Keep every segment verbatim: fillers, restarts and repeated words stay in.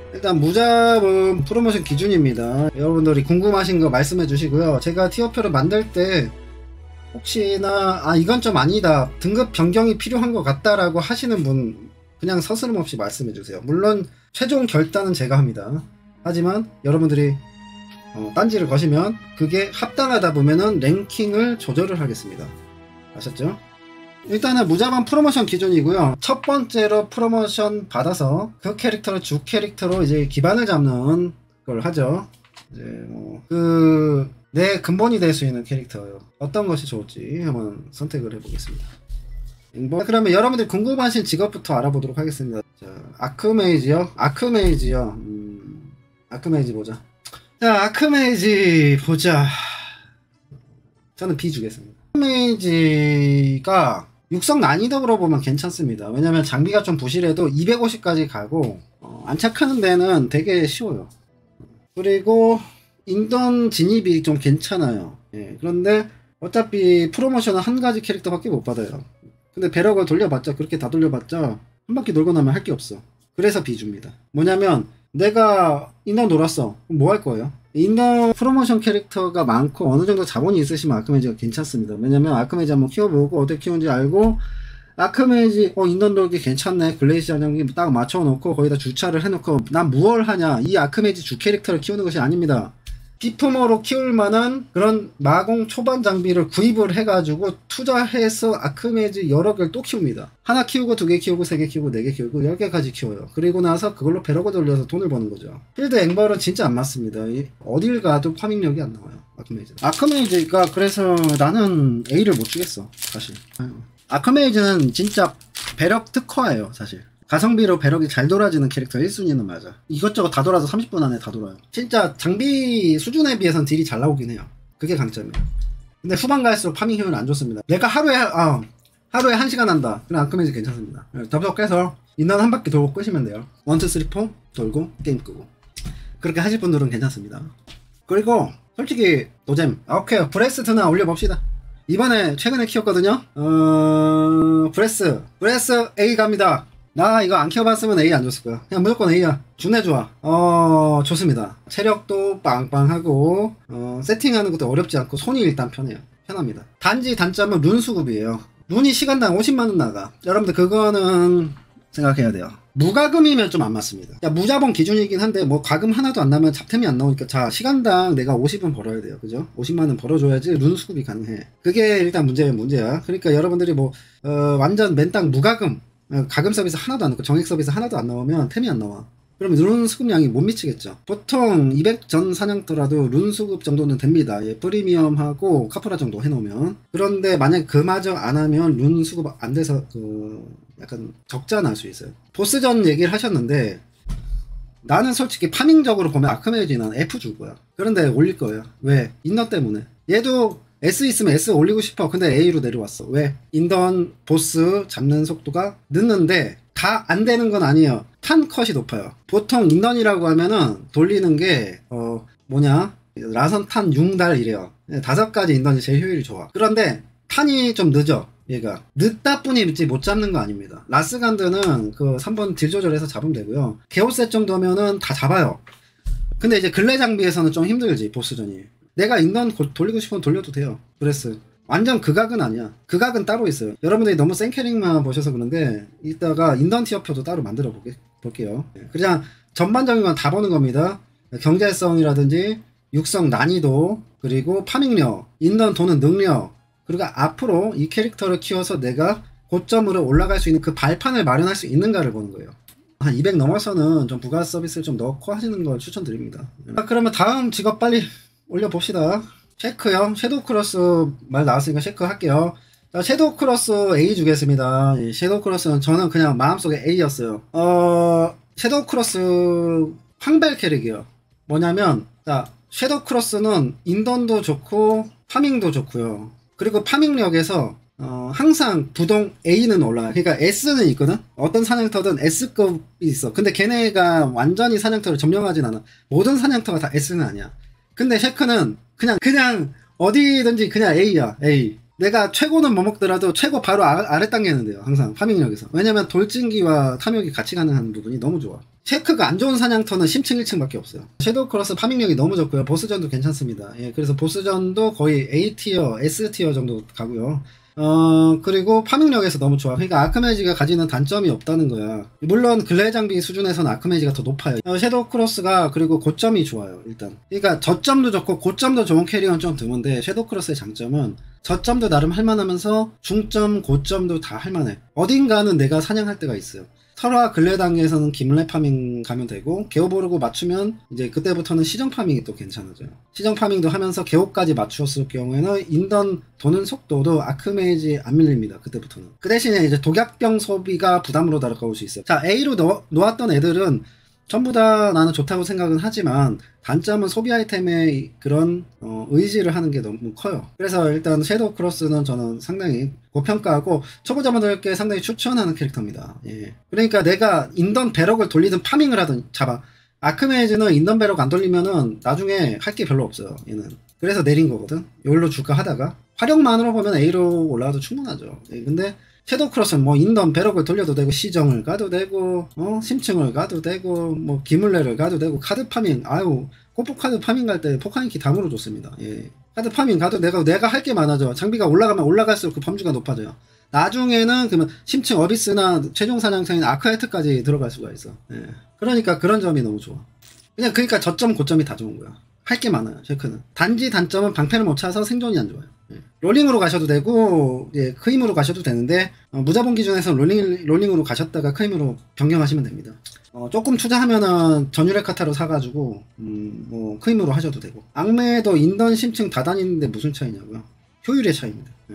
일단 무잡은 프로모션 기준입니다. 여러분들이 궁금하신 거 말씀해 주시고요. 제가 티어표를 만들 때 혹시나 아 이건 좀 아니다, 등급 변경이 필요한 것 같다라고 하시는 분 그냥 서스럼 없이 말씀해 주세요. 물론 최종 결단은 제가 합니다. 하지만 여러분들이 어, 딴지를 거시면 그게 합당하다 보면은 랭킹을 조절을 하겠습니다. 아셨죠? 일단은 무자반 프로모션 기준이고요. 첫 번째로 프로모션 받아서 그 캐릭터를 주 캐릭터로 이제 기반을 잡는 걸 하죠. 이제 뭐 그 내 근본이 될 수 있는 캐릭터요. 어떤 것이 좋을지 한번 선택을 해보겠습니다. 뭐 그러면 여러분들 궁금하신 직업부터 알아보도록 하겠습니다. 자, 아크메이지요. 아크메이지요. 음, 아크메이지 보자. 자, 아크메이지 보자. 저는 B 주겠습니다. 아크메이지가 육성 난이도로 보면 괜찮습니다. 왜냐면 장비가 좀 부실해도 이백오십까지 가고 어, 안착하는 데는 되게 쉬워요. 그리고 인던 진입이 좀 괜찮아요. 예, 그런데 어차피 프로모션은 한 가지 캐릭터밖에 못 받아요. 근데 배럭을 돌려봤자 그렇게 다 돌려봤자 한 바퀴 돌고 나면 할 게 없어. 그래서 B 줍니다. 뭐냐면 내가 인던 놀았어. 그럼 뭐 할 거예요? 인던 프로모션 캐릭터가 많고 어느 정도 자본이 있으시면 아크메이지가 괜찮습니다. 왜냐면 아크메이지 한번 키워보고 어떻게 키우는지 알고 아크메이지 어 인던 돌기 괜찮네, 글레이시 자전기 딱 맞춰놓고 거기다 주차를 해놓고 난 무얼 하냐, 이 아크메이지 주 캐릭터를 키우는 것이 아닙니다. 비품어로 키울 만한 그런 마공 초반 장비를 구입을 해가지고 투자해서 아크메이지 여러 개를 또 키웁니다. 하나 키우고 두 개 키우고 세 개 키우고 네 개 키우고 열 개까지 키워요. 그리고 나서 그걸로 배럭을 돌려서 돈을 버는 거죠. 필드 앵벌은 진짜 안 맞습니다. 어딜 가도 파밍력이 안 나와요. 아크메이지. 아크메이지가 그래서 나는 A를 못 주겠어 사실. 아크메이지는 진짜 배럭 특화예요 사실. 가성비로 배럭이 잘 돌아지는 캐릭터 일 순위는 맞아. 이것저것 다 돌아서 삼십 분 안에 다 돌아요. 진짜 장비 수준에 비해서는 딜이 잘 나오긴 해요. 그게 강점이에요. 근데 후반 갈수록 파밍 효율은 안 좋습니다. 내가 하루에 아, 하루에 한 시간 한다. 그럼 아크메이지 괜찮습니다. 덥석해서 인원 한 바퀴 돌고 끄시면 돼요. 일, 이, 삼, 사 돌고 게임 끄고. 그렇게 하실 분들은 괜찮습니다. 그리고 솔직히 노잼. 아, 오케이 브레스트나 올려봅시다. 이번에 최근에 키웠거든요. 어... 브레스 브레스 A 갑니다. 나 이거 안 키워봤으면 A 안 줬을 거야. 그냥 무조건 A야. 준해 좋아. 어 좋습니다. 체력도 빵빵하고 어, 세팅하는 것도 어렵지 않고 손이 일단 편해요. 편합니다. 단지 단점은 룬 수급이에요. 룬이 시간당 오십만 원 나가. 여러분들 그거는 생각해야 돼요. 무과금이면 좀 안 맞습니다. 야, 무자본 기준이긴 한데 뭐 과금 하나도 안 나면 잡템이 안 나오니까 자 시간당 내가 오십은 벌어야 돼요. 그죠? 오십만 원 벌어줘야지 룬 수급이 가능해. 그게 일단 문제면 문제야. 그러니까 여러분들이 뭐 어, 완전 맨땅 무과금 가금 서비스 하나도 안 넣고 정액 서비스 하나도 안 나오면 템이 안 나와. 그러면 룬 수급량이 못 미치겠죠. 보통 이백 전 사냥터라도 룬 수급 정도는 됩니다. 예, 프리미엄하고 카프라 정도 해놓으면. 그런데 만약 그마저 안 하면 룬 수급 안 돼서 그 약간 적자 날 수 있어요. 보스전 얘기를 하셨는데 나는 솔직히 파밍적으로 보면 아크메이지는 F 줄 거야. 그런데 올릴 거예요. 왜? 인너 때문에. 얘도 S 있으면 S 올리고 싶어. 근데 A로 내려왔어. 왜? 인던 보스 잡는 속도가 늦는데 다 안 되는 건 아니에요. 탄 컷이 높아요. 보통 인던이라고 하면은 돌리는 게 어 뭐냐 라선 탄 육 달 이래요. 다섯 가지 인던이 제일 효율이 좋아. 그런데 탄이 좀 늦어. 얘가 늦다 뿐이지 못 잡는 거 아닙니다. 라스간드는 그 삼 번 딜 조절해서 잡으면 되고요. 개오셋 정도면은 다 잡아요. 근데 이제 근래 장비에서는 좀 힘들지 보스전이. 내가 인던 돌리고 싶으면 돌려도 돼요. 브레스 완전 극악은 아니야. 극악은 따로 있어요. 여러분들이 너무 센 캐릭만 보셔서 그런데 이따가 인던 티어표도 따로 만들어 보게, 볼게요. 그냥 전반적인 건 다 보는 겁니다. 경제성이라든지 육성 난이도 그리고 파밍력, 인던 도는 능력, 그리고 앞으로 이 캐릭터를 키워서 내가 고점으로 올라갈 수 있는 그 발판을 마련할 수 있는가를 보는 거예요. 한 이백 넘어서는 좀 부가 서비스를 좀 넣고 하시는 걸 추천드립니다. 자, 그러면 다음 직업 빨리 올려봅시다. 쉐크요. 섀도우 크로스 말 나왔으니까 쉐크 할게요. 자, 섀도우 크로스 A 주겠습니다. 예, 섀도우 크로스는 저는 그냥 마음속에 A였어요. 어, 섀도우 크로스 황벨 캐릭이에요. 뭐냐면, 자, 섀도우 크로스는 인던도 좋고, 파밍도 좋고요. 그리고 파밍력에서, 어, 항상 부동 A는 올라가요. 그러니까 S는 있거든? 어떤 사냥터든 S급이 있어. 근데 걔네가 완전히 사냥터를 점령하진 않아. 모든 사냥터가 다 S는 아니야. 근데 쉐크는 그냥 그냥 어디든지 그냥 A야. A. 내가 최고는 못 먹더라도 최고 바로 아, 아래 단계는 돼요. 항상 파밍력에서. 왜냐면 돌진기와 탐욕이 같이 가능한 부분이 너무 좋아. 쉐크가 안 좋은 사냥터는 심층 일 층밖에 없어요. 섀도우 크로스 파밍력이 너무 좋고요. 보스전도 괜찮습니다. 예, 그래서 보스전도 거의 A티어, S티어 정도 가고요. 어, 그리고 파밍력에서 너무 좋아. 그러니까 아크메이지가 가지는 단점이 없다는 거야. 물론 근래 장비 수준에서는 아크메이지가 더 높아요. 어, 섀도우 크로스가 그리고 고점이 좋아요, 일단. 그러니까 저점도 좋고 고점도 좋은 캐릭은 좀 드문데, 섀도우 크로스의 장점은 저점도 나름 할만하면서 중점, 고점도 다 할만해. 어딘가는 내가 사냥할 때가 있어요. 설화 근래 단계에서는 김래 파밍 가면 되고, 개오보르고 맞추면 이제 그때부터는 시정 파밍이 또 괜찮아져요. 시정 파밍도 하면서 개오까지 맞추었을 경우에는 인던 도는 속도도 아크메이지 안 밀립니다. 그때부터는. 그 대신에 이제 독약병 소비가 부담으로 다가올 수 있어요. 자, A로 놓, 놓았던 애들은 전부 다 나는 좋다고 생각은 하지만, 단점은 소비 아이템의 그런 어, 의지를 하는 게 너무 커요. 그래서 일단 섀도우 크로스는 저는 상당히 고평가하고 초보자분들께 상당히 추천하는 캐릭터입니다. 예. 그러니까 내가 인던 배럭을 돌리든 파밍을 하든 잡아. 아크메이즈는 인던 배럭 안 돌리면은 나중에 할 게 별로 없어요. 얘는. 그래서 내린 거거든. 이걸로 줄까 하다가 화력만으로 보면 A로 올라와도 충분하죠. 예. 근데 섀도우 크로스는 뭐 인던 배럭을 돌려도 되고, 시정을 가도 되고, 어 심층을 가도 되고, 뭐 기물레를 가도 되고, 카드 파밍, 아유 꼬포 카드 파밍 갈 때 포카인키 다 물어줬습니다. 예. 카드 파밍 가도 내가 내가 할 게 많아져. 장비가 올라가면 올라갈수록 그 범주가 높아져요. 나중에는 그러면 심층 어비스나 최종 사냥터인 아크하이트까지 들어갈 수가 있어. 예. 그러니까 그런 점이 너무 좋아. 그냥 그러니까 저점 고점이 다 좋은 거야. 할 게 많아요, 쉐크는. 단지 단점은 방패를 못 차서 생존이 안 좋아요. 예. 롤링으로 가셔도 되고, 예, 크임으로 가셔도 되는데, 어, 무자본 기준에서 롤링, 롤링으로 가셨다가 크임으로 변경하시면 됩니다. 어, 조금 투자하면은 전유레 카타로 사가지고, 음, 뭐, 크임으로 하셔도 되고. 악매도 인던 심층 다 다니는데 무슨 차이냐고요? 효율의 차이입니다. 예.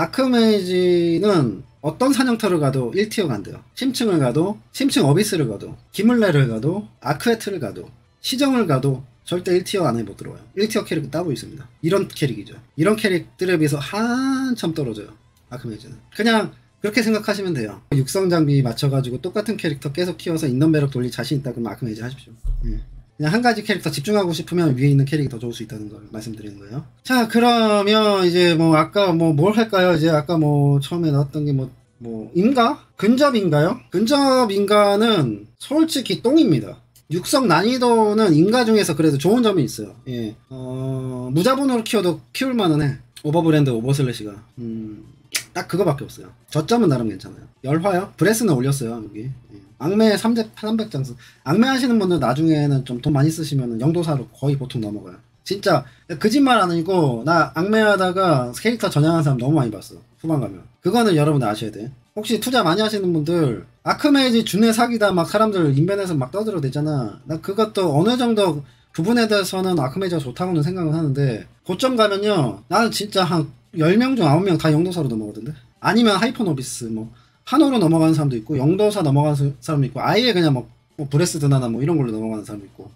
아크메이지는 어떤 사냥터를 가도 일 티어가 안 돼요. 심층을 가도, 심층 어비스를 가도, 기물레를 가도, 아크헤트를 가도, 시정을 가도, 절대 일 티어 안에 못 들어와요. 일 티어 캐릭은 따로 있습니다. 이런 캐릭이죠. 이런 캐릭들에 비해서 한참 떨어져요. 아크메이즈는. 그냥 그렇게 생각하시면 돼요. 육성 장비 맞춰가지고 똑같은 캐릭터 계속 키워서 인던 배럭 돌릴 자신 있다 그러면 아크메이즈 하십시오. 예. 그냥 한 가지 캐릭터 집중하고 싶으면 위에 있는 캐릭이 더 좋을 수 있다는 걸 말씀드리는 거예요. 자, 그러면 이제 뭐 아까 뭐 뭘 할까요? 이제 아까 뭐 처음에 나왔던 게 뭐 뭐 인가? 근접인가요? 근접인가는 솔직히 똥입니다. 육성 난이도는 인가 중에서 그래도 좋은 점이 있어요. 예. 어, 무자본으로 키워도 키울만은 해. 오버브랜드 오버슬래시가. 음, 딱 그거밖에 없어요. 저점은 나름 괜찮아요. 열화요? 브레스는 올렸어요, 여기. 예. 악매 삼백 장 쓰. 악매 하시는 분들 나중에는 좀 돈 많이 쓰시면 영도사로 거의 보통 넘어가요. 진짜, 거짓말 아니고, 나 악매 하다가 캐릭터 전향한 사람 너무 많이 봤어. 후반 가면. 그거는 여러분 아셔야 돼. 혹시 투자 많이 하시는 분들, 아크메이지 준내 사기다 막 사람들 인벤에서 막 떠들어 대잖아. 나 그것도 어느 정도 부분에 대해서는 아크메이지가 좋다고는 생각을 하는데, 고점 가면요, 나는 진짜 한 열 명 중 아홉 명 다 영도사로 넘어가던데? 아니면 하이퍼노비스, 뭐, 한호로 넘어가는 사람도 있고, 영도사 넘어가는 사람도 있고, 아예 그냥 뭐, 뭐 브레스 드나나 뭐 이런 걸로 넘어가는 사람도 있고.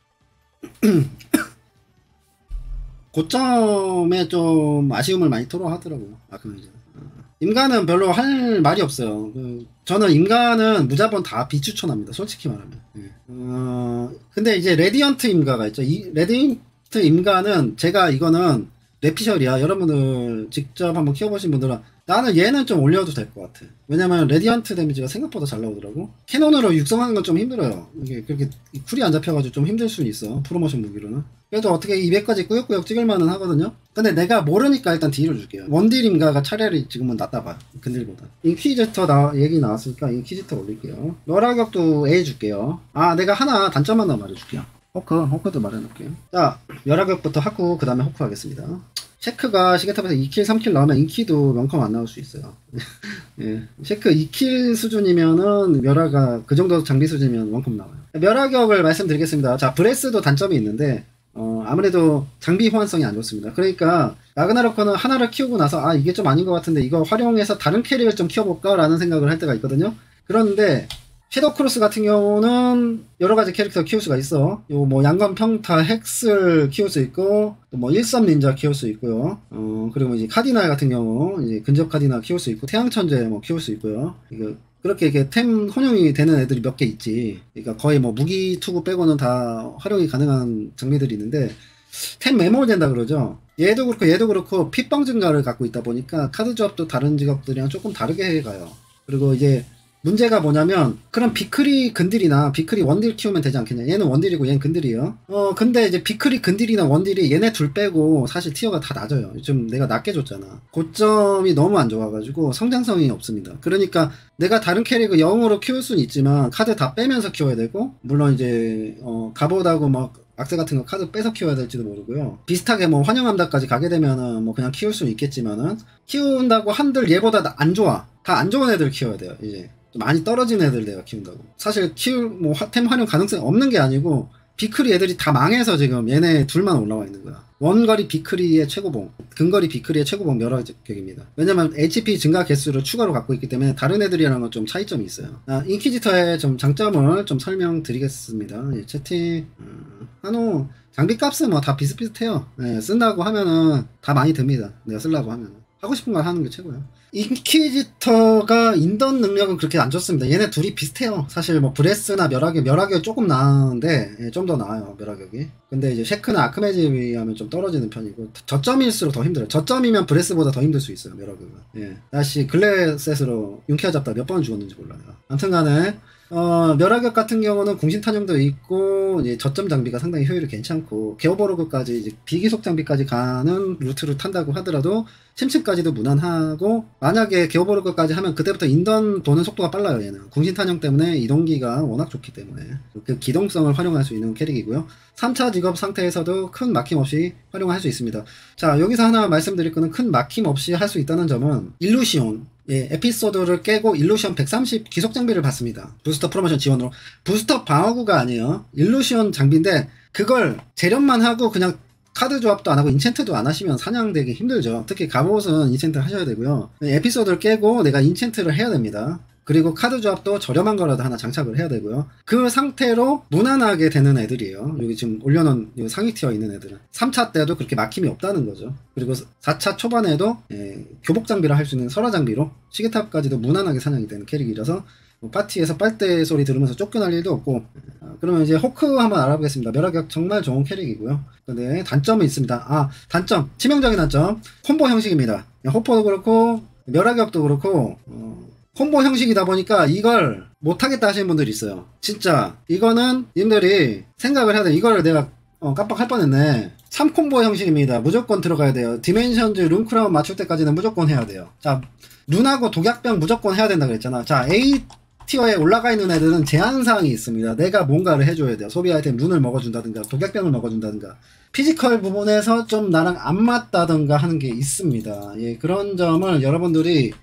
고점에 좀 아쉬움을 많이 토로하더라고요, 아크메이지는. 임가는 별로 할 말이 없어요. 그, 저는 임가는 무자본 다 비추천합니다. 솔직히 말하면. 예. 어, 근데 이제 레디언트 임가가 있죠. 이 레디언트 임가는 제가 이거는 뇌피셜이야. 여러분들 직접 한번 키워보신 분들은 나는 얘는 좀 올려도 될 것 같아. 왜냐면 레디언트 데미지가 생각보다 잘 나오더라고. 캐논으로 육성하는 건 좀 힘들어요. 이게 그렇게 쿨이 안 잡혀가지고 좀 힘들 수는 있어. 프로모션 무기로는. 그래도 어떻게 이백까지 꾸역꾸역 찍을만은 하거든요. 근데 내가 모르니까 일단 딜을 줄게요. 원딜 임가가 차라리 지금은 낫다 봐. 근딜보다. 인퀴지터 나 얘기 나왔으니까 인퀴지터 올릴게요. 멸하격도 A 줄게요. 아, 내가 하나 단점 하나 말해줄게요. 호크, 호크도 말해놓을게요. 자, 멸하격부터 하고 그 다음에 호크 하겠습니다. 쉐크가 시계탑에서 이 킬, 삼 킬 나오면 인키도 명컴 안 나올 수 있어요. 예. 쉐크 이 킬 수준이면은 멸하가 그 정도 장비 수준이면 원컴 나와요. 멸하격을 말씀드리겠습니다. 자, 브레스도 단점이 있는데 어, 아무래도 장비 호환성이 안 좋습니다. 그러니까 라그나로크는 하나를 키우고 나서 아 이게 좀 아닌 것 같은데 이거 활용해서 다른 캐릭을 좀 키워볼까 라는 생각을 할 때가 있거든요. 그런데 섀도우 크로스 같은 경우는 여러 가지 캐릭터 키울 수가 있어. 요 뭐 양관 평타 헥스를 키울 수 있고, 또 뭐 일섬 닌자 키울 수 있고요. 어, 그리고 이제 카디날 같은 경우, 이제 근접 카디날 키울 수 있고, 태양천재 뭐 키울 수 있고요. 이거, 그렇게 이렇게 템 혼용이 되는 애들이 몇 개 있지. 그러니까 거의 뭐 무기 투구 빼고는 다 활용이 가능한 장비들이 있는데, 템 메모리 된다 그러죠. 얘도 그렇고 얘도 그렇고 핏뻥 증가를 갖고 있다 보니까 카드 조합도 다른 직업들이랑 조금 다르게 해가요. 그리고 이제 문제가 뭐냐면 그럼 비크리 근딜이나 비크리 원딜 키우면 되지 않겠냐. 얘는 원딜이고 얘는 근딜이에요. 어 근데 이제 비크리 근딜이나 원딜이 얘네 둘 빼고 사실 티어가 다 낮아요. 좀 내가 낮게 줬잖아. 고점이 너무 안 좋아가지고 성장성이 없습니다. 그러니까 내가 다른 캐릭을 영으로 키울 수는 있지만 카드 다 빼면서 키워야 되고, 물론 이제 어 갑옷하고 막 악세 같은 거 카드 빼서 키워야 될지도 모르고요. 비슷하게 뭐 환영함다까지 가게 되면은 뭐 그냥 키울 수는 있겠지만은, 키운다고 한들 얘보다 안 좋아. 다 안 좋은 애들 키워야 돼요. 이제 많이 떨어진 애들 내가 키운다고. 사실 키울 뭐 템 활용 가능성이 없는 게 아니고 비크리 애들이 다 망해서 지금 얘네 둘만 올라와 있는 거야. 원거리 비크리의 최고봉, 근거리 비크리의 최고봉 멸하격입니다. 왜냐면 에이치피 증가 개수를 추가로 갖고 있기 때문에 다른 애들이랑은 좀 차이점이 있어요. 아, 인퀴지터의 좀 장점을 좀 설명드리겠습니다. 예, 채팅. 음, 한우 장비 값은 뭐 다 비슷비슷해요. 예, 쓴다고 하면은 다 많이 듭니다. 내가 쓰려고 하면은. 하고 싶은 걸 하는 게 최고예요. 인퀴지터가 인던 능력은 그렇게 안 좋습니다. 얘네 둘이 비슷해요. 사실 뭐 브레스나 멸하격, 멸하격이 조금 나은데 예, 좀 더 나아요, 멸하격이. 근데 이제 셰크나 아크메지에 비하면 좀 떨어지는 편이고, 저점일수록 더 힘들어요. 저점이면 브레스보다 더 힘들 수 있어요, 멸하격은. 예. 다시 글래셋으로 윤케아 잡다 몇 번 죽었는지 몰라요. 아무튼 간에 어, 멸하격 같은 경우는 공신 탄형도 있고, 이제 저점 장비가 상당히 효율이 괜찮고, 게오버로그까지 이제 비기속 장비까지 가는 루트를 탄다고 하더라도 심층까지도 무난하고, 만약에 게오버로그까지 하면 그때부터 인던 도는 속도가 빨라요. 얘는 공신 탄형 때문에 이동기가 워낙 좋기 때문에 그 기동성을 활용할 수 있는 캐릭이고요. 삼 차 직업 상태에서도 큰 막힘 없이 활용할 수 있습니다. 자, 여기서 하나 말씀드릴 거는 큰 막힘 없이 할 수 있다는 점은 일루시온, 예, 에피소드를 깨고 일루시온 백삼십 기속 장비를 받습니다. 부스터 프로모션 지원으로. 부스터 방어구가 아니에요. 일루시온 장비인데 그걸 재련만 하고 그냥 카드 조합도 안 하고 인챈트도 안 하시면 사냥되기 힘들죠. 특히 갑옷은 인챈트 하셔야 되고요. 에피소드를 깨고 내가 인챈트를 해야 됩니다. 그리고 카드 조합도 저렴한 거라도 하나 장착을 해야 되고요. 그 상태로 무난하게 되는 애들이에요. 여기 지금 올려놓은 상위 티어 있는 애들은 삼 차 때도 그렇게 막힘이 없다는 거죠. 그리고 사 차 초반에도 예, 교복 장비를 할 수 있는 설화 장비로 시계탑까지도 무난하게 사냥이 되는 캐릭이라서 뭐 파티에서 빨대 소리 들으면서 쫓겨날 일도 없고. 아, 그러면 이제 호크 한번 알아보겠습니다. 멸하격 정말 좋은 캐릭이고요. 근데 단점은 있습니다. 아, 단점, 치명적인 단점, 콤보 형식입니다. 호퍼도 그렇고 멸하격도 그렇고 어, 콤보 형식이다 보니까 이걸 못하겠다 하시는 분들이 있어요. 진짜 이거는 님들이 생각을 해야 돼. 이걸 내가 어, 깜빡할 뻔했네. 삼 콤보 형식입니다. 무조건 들어가야 돼요. 디멘션즈 룸크라운 맞출 때까지는 무조건 해야 돼요. 자, 룬하고 독약병 무조건 해야 된다 그랬잖아. 자, A 티어에 올라가 있는 애들은 제한사항이 있습니다. 내가 뭔가를 해줘야 돼요. 소비 아이템 룬을 먹어준다든가 독약병을 먹어준다든가 피지컬 부분에서 좀 나랑 안 맞다든가 하는 게 있습니다. 예, 그런 점을 여러분들이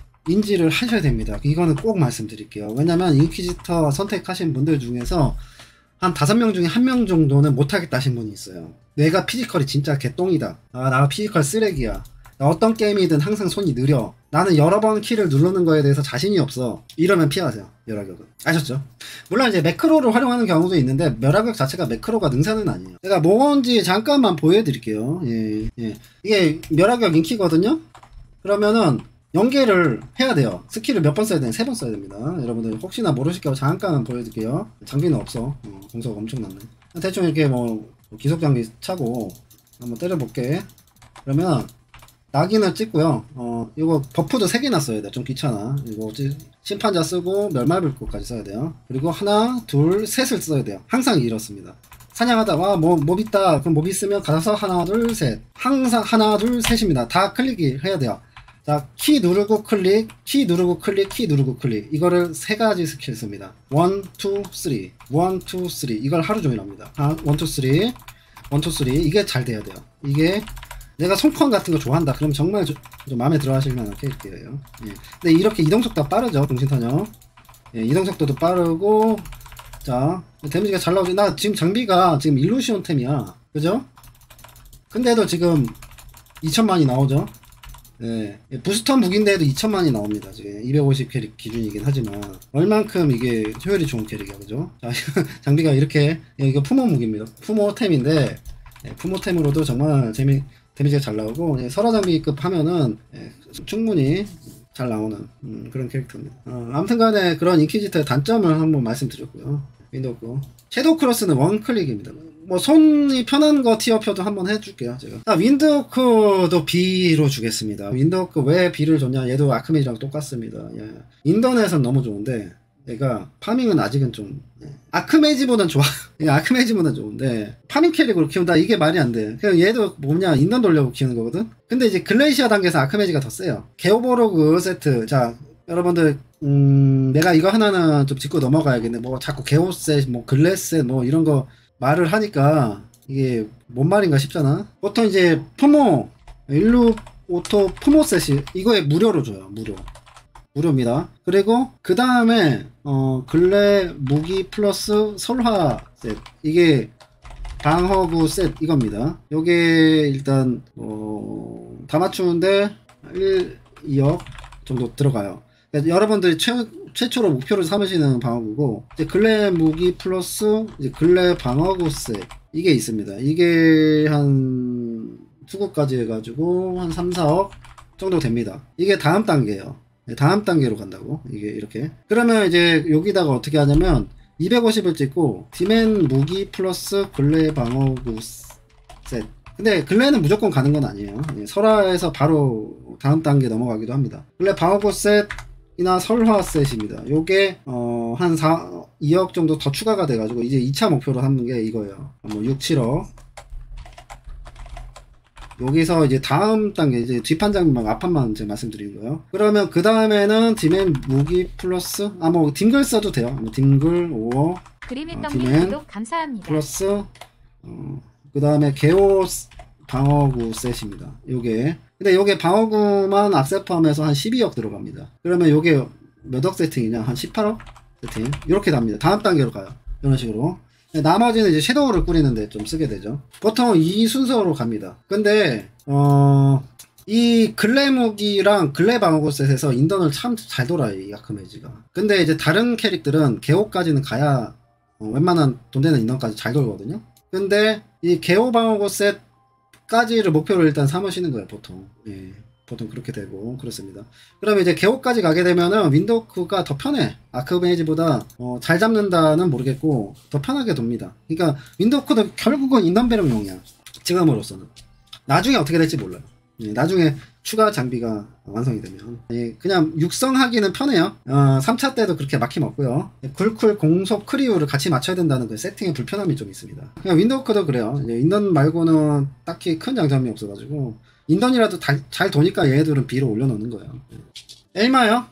인지를 하셔야 됩니다. 이거는 꼭 말씀드릴게요. 왜냐면 인퀴지터 선택하신 분들 중에서 한 다섯 명 중에 한 명 정도는 못하겠다 하신 분이 있어요. 내가 피지컬이 진짜 개똥이다. 아, 나 피지컬 쓰레기야. 어떤 게임이든 항상 손이 느려. 나는 여러 번 키를 누르는 거에 대해서 자신이 없어. 이러면 피하세요. 멸하격은. 아셨죠? 물론 이제 매크로를 활용하는 경우도 있는데 멸하격 자체가 매크로가 능사는 아니에요. 제가 뭔지 잠깐만 보여드릴게요. 예, 예. 이게 멸하격 인기거든요? 그러면은 연계를 해야 돼요. 스킬을 몇 번 써야 되냐? 세 번 써야 됩니다. 여러분들 혹시나 모르실까봐 잠깐 보여드릴게요. 장비는 없어. 어, 공소가 엄청났네. 대충 이렇게 뭐 기속 장비 차고 한번 때려볼게. 그러면 낙인을 찍고요. 어, 이거 버프도 세 개나 써야 돼. 좀 귀찮아. 이거 심판자 쓰고 멸말불꽃까지 써야 돼요. 그리고 하나, 둘, 셋을 써야 돼요. 항상 이렇습니다. 사냥하다 와 뭐 몹 있다. 그럼 몹 있으면 가서 하나, 둘, 셋. 항상 하나, 둘, 셋입니다. 다 클릭이 해야 돼요. 자, 키 누르고 클릭, 키 누르고 클릭, 키 누르고 클릭. 이거를 세 가지 스킬 씁니다. 일, 이, 삼. 일, 이, 삼. 이걸 하루 종일 합니다. 아, 일, 이, 삼. 일, 이, 삼. 이게 잘 돼야 돼요. 이게 내가 손컨 같은 거 좋아한다. 그럼 정말 좀 마음에 들어 하실 만한 캐릭터예요. 예. 근데 이렇게 이동속도가 빠르죠. 동신탄형. 예, 이동속도도 빠르고. 자, 데미지가 잘 나오죠. 나 지금 장비가 지금 일루시온 템이야. 그죠? 근데도 지금 이천만이 나오죠. 예, 부스터 무기인데도 이천만이 나옵니다. 지금 이백오십 캐릭 기준이긴 하지만 얼만큼 이게 효율이 좋은 캐릭이야, 그죠? 자, 장비가 이렇게 이거 푸모 무기입니다. 푸모템인데 예, 푸모템으로도 정말 재미 데미지가 잘 나오고 예, 설화 장비급 하면은 예, 충분히 잘 나오는 음, 그런 캐릭터입니다. 어, 아무튼간에 그런 인퀴지터의 단점을 한번 말씀드렸고요. 윈도우 거 섀도우 크로스는 원 클릭입니다. 뭐 손이 편한 거 티어표도 한번 해줄게요 제가. 아, 윈드워크도 B로 주겠습니다. 윈드워크 왜 B를 줬냐, 얘도 아크메이지랑 똑같습니다. 예. 인터넷은 너무 좋은데 얘가 파밍은 아직은 좀 예. 아크메이지보단 좋아. 아크메이지보단 좋은데 파밍 캐릭으로 키운다, 이게 말이 안 돼. 그냥 얘도 뭐냐, 인던 돌려고 키우는 거거든. 근데 이제 글레이시아 단계에서 아크메이지가 더 세요. 게오보로그 세트. 자 여러분들, 음 내가 이거 하나는 좀 짚고 넘어가야겠네. 뭐 자꾸 게오셋 뭐 글래셋 뭐 이런 거 말을 하니까 이게 뭔 말인가 싶잖아. 보통 이제 푸모 일루 오토 푸모셋이 이거에 무료로 줘요. 무료 무료입니다. 그리고 그 다음에 어 근래 무기 플러스 설화 셋, 이게 방어구 셋 이겁니다. 요게 일단 어, 다 맞추는데 일, 이억 정도 들어가요. 그러니까 여러분들이 최, 최초로 목표를 삼으시는 방어구고, 이제 근래 무기 플러스 이제 근래 방어구 셋 이게 있습니다. 이게 한 수급까지 해가지고 한 삼, 사억 정도 됩니다. 이게 다음 단계예요. 다음 단계로 간다고, 이게 이렇게. 그러면 이제 여기다가 어떻게 하냐면 이백오십을 찍고 디맨 무기 플러스 근래 방어구 셋. 근데 근래는 무조건 가는 건 아니에요. 설화에서 바로 다음 단계 넘어가기도 합니다. 근래 방어구 셋이나 설화 셋입니다. 요게 어 한 이억 정도 더 추가가 돼가지고 이제 이 차 목표로 삼는 게 이거예요. 뭐 육, 칠억. 여기서 이제 다음 단계, 이제 뒷판 장비만 앞판만 제가 말씀드린 거예요. 그러면 그 다음에는 디맨 무기 플러스, 아 뭐 딩글 써도 돼요. 뭐 딩글 오억, 그림의 어, 떡님 구독 감사합니다. 플러스 어, 그 다음에 게오 방어구 셋입니다. 요게. 근데 요게 방어구만 악세 포함해서 한 십이억 들어갑니다. 그러면 요게 몇억 세팅이냐, 한 십팔억 세팅 이렇게 답니다. 다음 단계로 가요. 이런 식으로. 나머지는 이제 섀도우를 꾸리는데 좀 쓰게 되죠. 보통 이 순서로 갑니다. 근데 어, 이 근래 무기랑 근래 방어구 셋에서 인던을 참 잘 돌아요, 이 아크메이지가. 근데 이제 다른 캐릭들은 게오까지는 가야 어, 웬만한 돈 되는 인던까지 잘 돌거든요. 근데 이 게오 방어구 셋까지를 목표로 일단 삼으시는 거예요, 보통. 예. 보통 그렇게 되고 그렇습니다. 그러면 이제 게오까지 가게 되면은 윈도우크가 더 편해. 아크메이지보다 어, 잘 잡는다는 모르겠고 더 편하게 돕니다. 그러니까 윈도우크도 결국은 인던배령용이야, 지금으로서는. 나중에 어떻게 될지 몰라요. 예, 나중에 추가 장비가 완성이 되면. 예, 그냥 육성하기는 편해요. 어, 삼 차 때도 그렇게 막힘 없고요. 쿨쿨 공속 크리우를 같이 맞춰야 된다는 그 세팅의 불편함이 좀 있습니다. 그냥 윈도우크도 그래요. 이제 인던 말고는 딱히 큰 장점이 없어가지고 인던이라도 다, 잘 도니까 얘네들은 B로 올려놓는 거예요. 엘마요?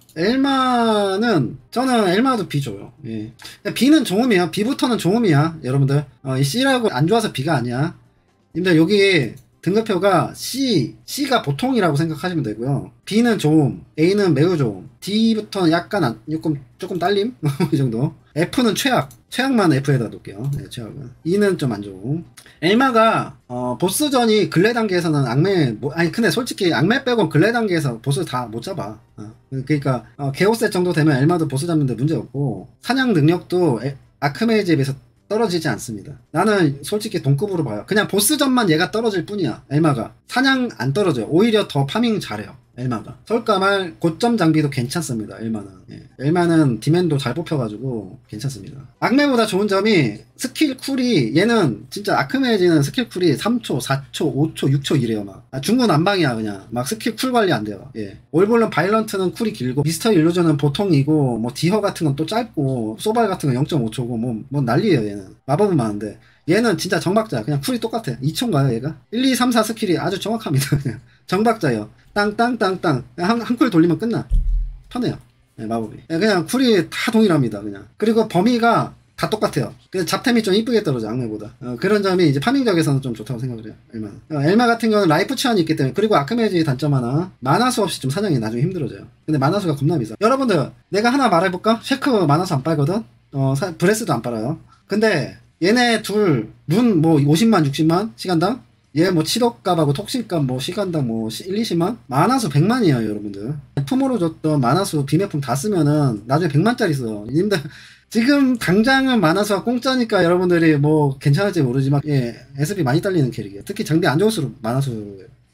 엘마는 저는 엘마도 B 줘요. 예. B는 좋음이야. B부터는 좋음이야. 여러분들 어, 이 C라고 안 좋아서 B가 아니야. 님들 여기 등급표가 C, C가 보통이라고 생각하시면 되고요. B는 좋음, A는 매우 좋음, D부터는 약간 안, 조금 조금 딸림 이 정도. F는 최악, 최악만 F에다 놓을게요. 네, 최악은. E는 좀 안 좋음. 엘마가 어, 보스전이 근래 단계에서는 악매 뭐, 아니 근데 솔직히 악매 빼곤 근래 단계에서 보스 다 못 잡아. 어, 그러니까 어, 게오셋 정도 되면 엘마도 보스 잡는데 문제 없고, 사냥 능력도 에, 아크메이지에 비해서 떨어지지 않습니다. 나는 솔직히 동급으로 봐요. 그냥 보스전만 얘가 떨어질 뿐이야. 엘마가 사냥 안 떨어져요. 오히려 더 파밍 잘해요, 엘마가. 설까말 고점 장비도 괜찮습니다, 엘마는. 예. 엘마는 디맨도 잘 뽑혀가지고 괜찮습니다. 악매보다 좋은 점이 스킬 쿨이, 얘는 진짜 아크메이지는 스킬 쿨이 삼 초, 사 초, 오 초, 육 초 이래요. 막 아, 중구난방이야. 그냥 막 스킬 쿨 관리 안 돼요. 예. 올볼런 바이런트는 쿨이 길고, 미스터 일루전은 보통이고, 뭐 디허 같은 건 또 짧고, 소발 같은 건 영 점 오 초고 뭐, 뭐 난리예요. 얘는 마법은 많은데 얘는 진짜 정박자야. 그냥 쿨이 똑같아. 이 초인가요 얘가? 일, 이, 삼, 사 스킬이 아주 정확합니다. 그냥 정박자예요. 땅땅땅땅 한, 한 쿨 돌리면 끝나. 편해요. 네, 마법이. 네, 그냥 쿨이 다 동일합니다. 그냥. 그리고 범위가 다 똑같아요. 그래서 잡템이 좀 이쁘게 떨어져, 악매보다. 어, 그런 점이 이제 파밍적에서는 좀 좋다고 생각을 해요, 엘마는. 어, 엘마 같은 경우는 라이프 치환이 있기 때문에. 그리고 아크메이지 단점 하나, 만화수 없이 좀 사냥이 나중에 힘들어져요. 근데 만화수가 겁나 비싸. 여러분들 내가 하나 말해볼까? 쉐크 만화수 안 빨거든? 어, 사, 브레스도 안 빨아요. 근데 얘네 둘 룬 뭐 오십만 육십만 시간당, 얘 뭐 칠억 값하고 톡신값 뭐 시간당 뭐 일, 이십만, 만화수 백만이에요 여러분들. 품으로 줬던 만화수 비매품 다 쓰면은 나중에 백만짜리 써요. 님들 지금 당장은 만화수가 공짜니까 여러분들이 뭐 괜찮을지 모르지만 예, 에스피 많이 딸리는 캐릭이에요. 특히 장비 안 좋을수록 만화수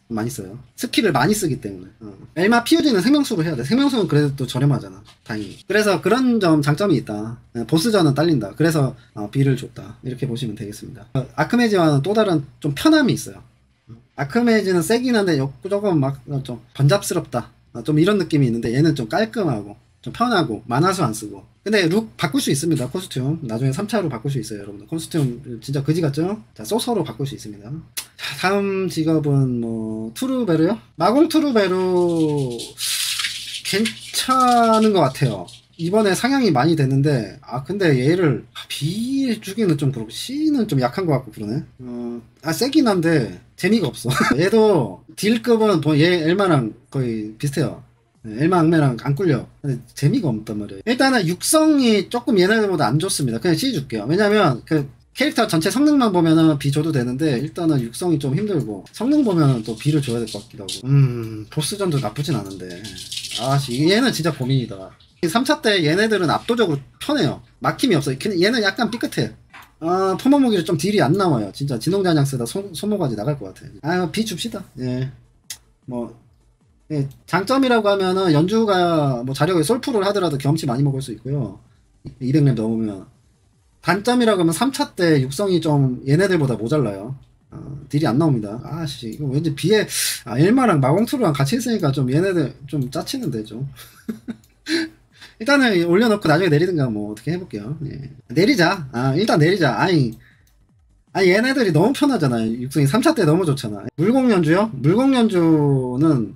많이 써요. 스킬을 많이 쓰기 때문에. 어. 엘마 피오지는 생명수로 해야 돼. 생명수는 그래도 또 저렴하잖아. 다행히. 그래서 그런 점 장점이 있다. 보스전은 딸린다. 그래서 어, B를 줬다. 이렇게 보시면 되겠습니다. 어, 아크메지와는 또 다른 좀 편함이 있어요. 아크메지는 세긴 한데 조금 막 좀 번잡스럽다. 어, 좀 이런 느낌이 있는데 얘는 좀 깔끔하고 좀 편하고 만화수 안 쓰고. 근데 룩 바꿀 수 있습니다. 코스튬 나중에 삼 차로 바꿀 수 있어요. 여러분들 코스튬 진짜 그지 같죠? 자, 소서로 바꿀 수 있습니다. 자, 다음 직업은 뭐 투르베르요? 마공 투르베르 괜찮은 것 같아요. 이번에 상향이 많이 됐는데 아 근데 얘를 B 주기는 좀 그렇고 C는 좀 약한 것 같고 그러네. 어, 아 세긴 한데 재미가 없어. 얘도 딜급은 얘 엘마랑 거의 비슷해요. 엘마 악매랑 안 꿀려. 근데 재미가 없단 말이에요. 일단은 육성이 조금 얘네들보다 안 좋습니다. 그냥 C 줄게요. 왜냐면 그 캐릭터 전체 성능만 보면은 B 줘도 되는데 일단은 육성이 좀 힘들고 성능 보면은 또 B를 줘야 될 것 같기도 하고. 음 보스전도 나쁘진 않은데 아씨 얘는 진짜 고민이다. 삼 차 때 얘네들은 압도적으로 편해요. 막힘이 없어요. 얘는 약간 삐끗해. 아 포모모기를 좀 딜이 안 나와요. 진짜 진동자냥 쓰다 소, 소모가지 나갈 것 같아. 아 B 줍시다. 예. 뭐 예, 장점이라고 하면은 연주가 뭐 자력에 솔프를 하더라도 경험치 많이 먹을 수 있고요. 이백 렙 넘으면. 단점이라고 하면 삼 차 때 육성이 좀 얘네들보다 모자라요. 어, 딜이 안 나옵니다. 아씨 이거 왠지 비에 아, 일마랑 마공투르랑 같이 있으니까 좀 얘네들 좀 짜치는데 좀. 일단은 올려놓고 나중에 내리든가 뭐 어떻게 해볼게요. 예. 내리자. 아 일단 내리자. 아니 아니 얘네들이 너무 편하잖아요. 육성이 삼 차 때 너무 좋잖아. 물공연주요? 물공연주는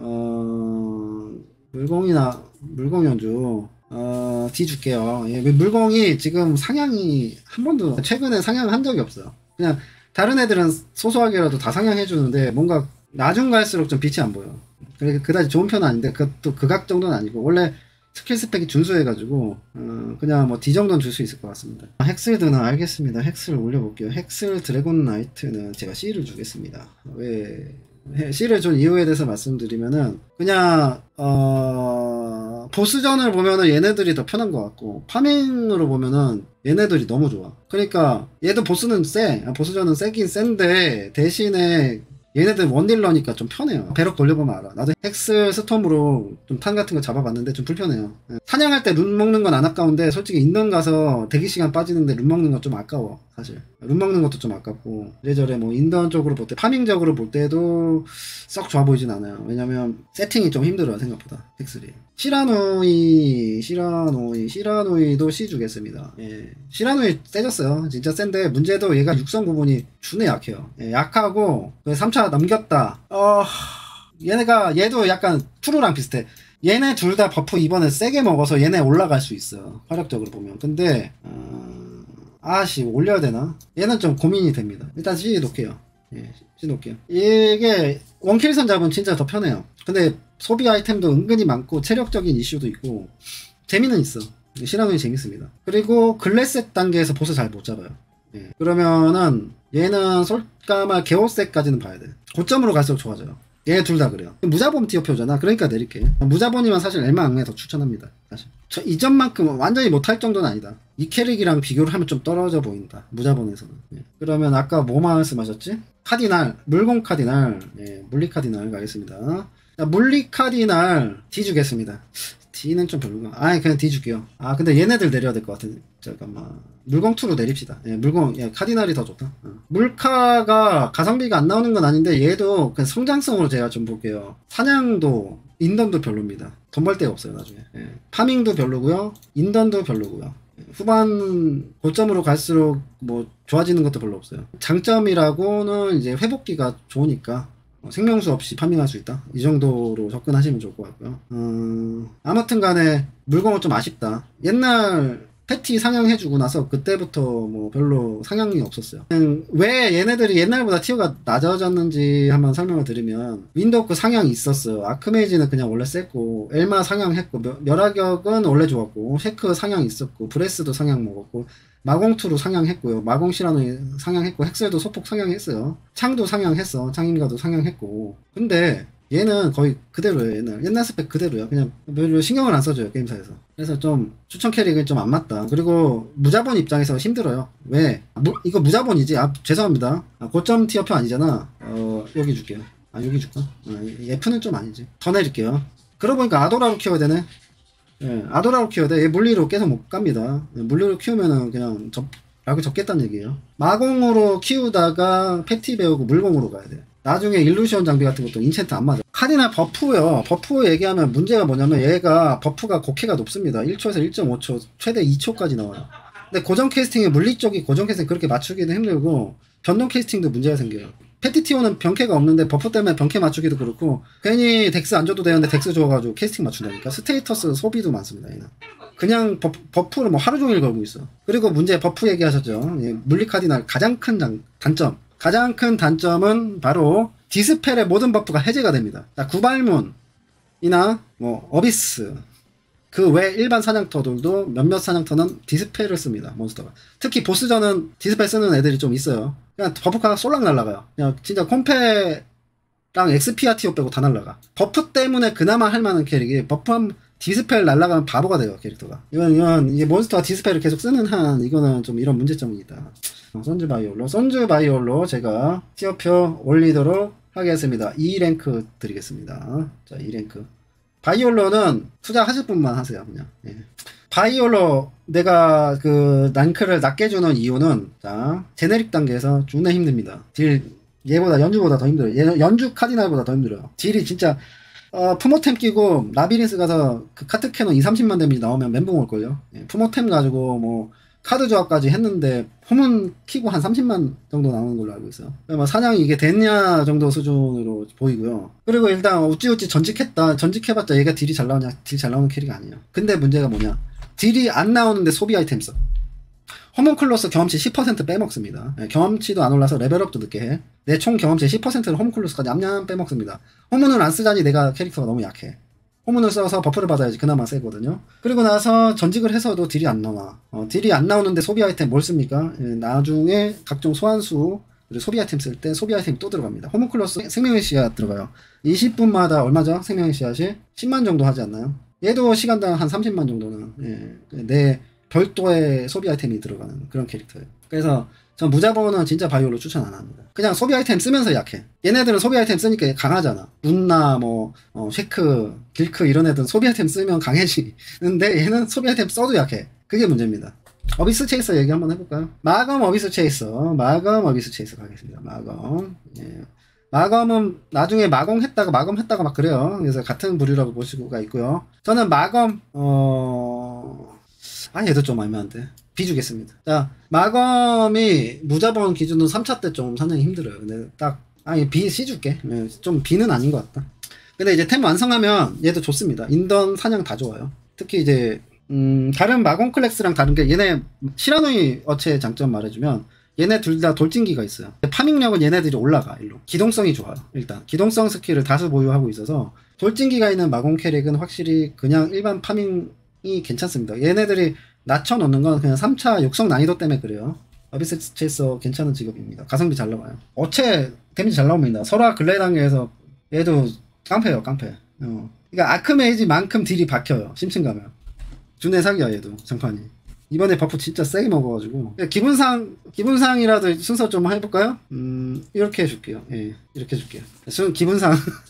어 물공이나 물공연주 어 D 줄게요. 예, 물공이 지금 상향이 한 번도 최근에 상향한 적이 없어요. 그냥 다른 애들은 소소하게라도 다 상향해 주는데 뭔가 나중 갈수록 좀 빛이 안 보여. 그래 그다지 좋은 편은 아닌데 그것도 극악 정도는 아니고 원래 스킬 스펙이 준수해가지고 어, 그냥 뭐 D 정도는 줄 수 있을 것 같습니다. 헥슬드는 알겠습니다. 헥슬 올려볼게요. 헥슬 드래곤 나이트는 제가 C를 주겠습니다. 왜 C를 준 이유에 대해서 말씀드리면은 그냥 어 보스전을 보면은 얘네들이 더 편한 것 같고 파밍으로 보면은 얘네들이 너무 좋아. 그러니까 얘도 보스는 세 보스전은 세긴 센데 대신에 얘네들 원딜러니까 좀 편해요. 배럭 돌려보면 알아. 나도 헥슬 스톰으로 좀 탄 같은 거 잡아봤는데 좀 불편해요. 사냥할 때 룬 먹는 건 안 아까운데 솔직히 인던 가서 대기 시간 빠지는데 룬 먹는 건 좀 아까워. 사실 룬 먹는 것도 좀 아깝고 이래저래 뭐 인던 쪽으로 볼 때 파밍적으로 볼 때도 썩 좋아 보이진 않아요. 왜냐면 세팅이 좀 힘들어요 생각보다. 헥슬이 시라노이 시라노이 시라노이도 C 주겠습니다. 예. 시라노이 세졌어요. 진짜 센데 문제도 얘가 육성 부분이 준에 약해요. 예, 약하고 삼 차 넘겼다. 어 얘네가 얘도 약간 투루랑 비슷해. 얘네 둘 다 버프 이번에 세게 먹어서 얘네 올라갈 수 있어. 화력적으로 보면. 근데 어... 아씨 올려야 되나? 얘는 좀 고민이 됩니다. 일단 C 놓게요. 예, C 놓게요. 이게 원킬선 잡으면 진짜 더 편해요. 근데 소비 아이템도 은근히 많고 체력적인 이슈도 있고 재미는 있어. 시라노이 재밌습니다. 그리고 글래셋 단계에서 보스 잘 못 잡아요. 예. 그러면은 얘는 솔까말 개오색까지는 봐야 돼. 고점으로 갈수록 좋아져요. 얘 둘 다 그래요. 무자본 티어표잖아. 그러니까 내릴게. 무자본이면 사실 엘마 악매 더 추천합니다. 사실 저 이전만큼 완전히 못할 정도는 아니다. 이 캐릭이랑 비교를 하면 좀 떨어져 보인다. 무자본에서는. 예. 그러면 아까 뭐 말씀하셨지? 카디날, 물공 카디날, 예, 물리 카디날 가겠습니다. 자, 물리 카디날 D 주겠습니다. D는 좀 별로가. 아니 그냥 D 줄게요. 아 근데 얘네들 내려야 될 것 같아. 잠깐만. 물공2로 내립시다. 예, 물공, 예, 카디날이 더 좋다. 어. 물카가 가성비가 안 나오는 건 아닌데 얘도 그냥 성장성으로 제가 좀 볼게요. 사냥도 인던도 별로입니다. 돈 벌 데가 없어요 나중에. 예. 파밍도 별로고요. 인던도 별로고요. 예. 후반 고점으로 갈수록 뭐 좋아지는 것도 별로 없어요. 장점이라고는 이제 회복기가 좋으니까 생명수 없이 파밍할 수 있다. 이 정도로 접근하시면 좋을 것 같고요. 음, 아무튼 간에 물건은 좀 아쉽다. 옛날 패티 상향해주고 나서 그때부터 뭐 별로 상향이 없었어요. 왜 얘네들이 옛날보다 티어가 낮아졌는지 한번 설명을 드리면 윈도우크 상향이 있었어요. 아크메이지는 그냥 원래 셌고 엘마 상향했고 멸하격은 원래 좋았고 쉐크 상향 있었고 브레스도 상향 먹었고 마공투로 상향했고요. 마공 시라노 상향했고 헥셀도 소폭 상향했어요. 창도 상향했어. 창인가도 상향했고 근데 얘는 거의 그대로예요. 옛날 옛날 스펙 그대로야. 그냥 별로 신경을 안 써줘요 게임사에서. 그래서 좀 추천 캐릭은 좀 안 맞다. 그리고 무자본 입장에서 힘들어요. 왜? 무, 이거 무자본이지. 아 죄송합니다. 아, 고점 티어표 아니잖아. 어 여기 줄게요. 아 여기 줄까? 아, F는 좀 아니지. 더 내릴게요. 그러고 보니까 아도라로 키워야 되네. 예, 아도라로 키워야 돼. 얘 물리로 계속 못 갑니다. 예, 물리로 키우면은 그냥 접, 라고 접겠다는 얘기예요. 마공으로 키우다가 패티 배우고 물공으로 가야 돼. 나중에 일루시온 장비 같은 것도 인챈트 안 맞아. 카디나 버프요. 버프 얘기하면 문제가 뭐냐면 얘가 버프가 곡해가 높습니다. 일 초에서 일 점 오 초, 최대 이 초까지 나와요. 근데 고정 캐스팅에 물리 쪽이 고정 캐스팅 그렇게 맞추기도 힘들고 변동 캐스팅도 문제가 생겨요. 패티티오는 병캐가 없는데 버프 때문에 병캐 맞추기도 그렇고 괜히 덱스 안 줘도 되는데 덱스 줘가지고 캐스팅 맞춘다니까. 스테이터스 소비도 많습니다. 얘는. 그냥 버프, 버프를 뭐 하루 종일 걸고 있어. 그리고 문제 버프 얘기하셨죠. 예, 물리 카디날 가장 큰 장, 단점. 가장 큰 단점은 바로 디스펠의 모든 버프가 해제가 됩니다. 자, 구발문이나 뭐 어비스 그 외 일반 사냥터들도 몇몇 사냥터는 디스펠을 씁니다. 몬스터가. 특히 보스전은 디스펠 쓰는 애들이 좀 있어요. 그냥 버프카가 쏠락 날라가요. 그냥 진짜 콤페랑 엑스피아티오 빼고 다 날라가. 버프 때문에 그나마 할만한 캐릭이 버프한 디스펠 날라가면 바보가 돼요. 캐릭터가. 이건 이건 이게 몬스터가 디스펠을 계속 쓰는 한 이거는 좀 이런 문제점이 있다. 선즈 바이올로 선즈 바이올로 제가 티어표 올리도록 하겠습니다. 이 랭크 드리겠습니다. 자, 이 랭크. 바이올로는 투자하실 분만 하세요. 그냥. 예. 바이올로 내가 그 랭크를 낮게 주는 이유는 자 제네릭 단계에서 존나 힘듭니다. 딜 얘보다 연주보다 더 힘들어요. 얘 연주 카디날보다 더 힘들어요. 딜이 진짜 어, 푸모템 끼고 라비린스 가서 그 카트 캐논 이삼십만 데미지 나오면 멘붕 올걸요. 예. 푸모템 가지고 뭐 카드 조합까지 했는데 홈은 키고 한 삼십만 정도 나오는 걸로 알고 있어요. 뭐 사냥이 이게 됐냐 정도 수준으로 보이고요. 그리고 일단 우찌우찌 전직했다. 전직해봤자 얘가 딜이 잘 나오냐? 딜 잘 나오는 캐릭이 아니에요. 근데 문제가 뭐냐? 딜이 안 나오는데 소비 아이템 써. 호문클로스 경험치 십 퍼센트 빼먹습니다. 네, 경험치도 안 올라서 레벨업도 늦게 해. 내 총 경험치 십 퍼센트를 호문클로스까지 냠냠 빼먹습니다. 호문을 안 쓰자니 내가 캐릭터가 너무 약해. 호문을 써서 버프를 받아야지 그나마 세거든요. 그리고 나서 전직을 해서도 딜이 안 나와. 어, 딜이 안 나오는데 소비 아이템 뭘 씁니까? 예, 나중에 각종 소환수 그리고 소비 아이템 쓸 때 소비 아이템이 또 들어갑니다. 호문클로스 생명의 씨앗 들어가요. 이십 분마다 얼마죠? 생명의 씨앗이 십만 정도 하지 않나요? 얘도 시간당 한 삼십만 정도는 예, 내 별도의 소비 아이템이 들어가는 그런 캐릭터예요. 그래서 전 무자본은 진짜 바이올로 추천 안 합니다. 그냥 소비 아이템 쓰면서 약해. 얘네들은 소비 아이템 쓰니까 강하잖아. 문나 뭐 어, 쉐크, 길크 이런 애들은 소비 아이템 쓰면 강해지는데 얘는 소비 아이템 써도 약해. 그게 문제입니다. 어비스 체이서 얘기 한번 해볼까요? 마검 어비스 체이서 마검 어비스 체이서 가겠습니다. 마검 예. 마검은 나중에 마공 했다가 마검 했다가 막 그래요. 그래서 같은 부류라고 볼 수가 있고요. 저는 마검 어... 아 얘도 좀 애매한데 비주겠습니다. 자, 마검이 무자본 기준으로 삼 차 때 좀 사냥이 힘들어요. 근데 딱, 아니, B, C 줄게. 좀 B는 아닌 것 같다. 근데 이제 템 완성하면 얘도 좋습니다. 인던 사냥 다 좋아요. 특히 이제, 음, 다른 마검 클래스랑 다른 게 얘네, 시라노이 어체의 장점 말해주면 얘네 둘 다 돌진기가 있어요. 파밍력은 얘네들이 올라가, 일로. 기동성이 좋아요, 일단. 기동성 스킬을 다수 보유하고 있어서 돌진기가 있는 마검 캐릭은 확실히 그냥 일반 파밍이 괜찮습니다. 얘네들이 낮춰놓는 건 그냥 삼 차 육성 난이도 때문에 그래요. 어비스 체이서 괜찮은 직업입니다. 가성비 잘 나와요. 어체 데미지 잘 나옵니다. 설화 근래 단계에서 얘도 깡패예요, 깡패. 어. 그러니까 아크메이지만큼 딜이 박혀요. 심층 가면. 준내 사기야 얘도 장판이. 이번에 버프 진짜 세게 먹어가지고 기분상 기분상이라도 순서 좀 해볼까요? 음 이렇게 해줄게요. 예 이렇게 해줄게요. 순 기분상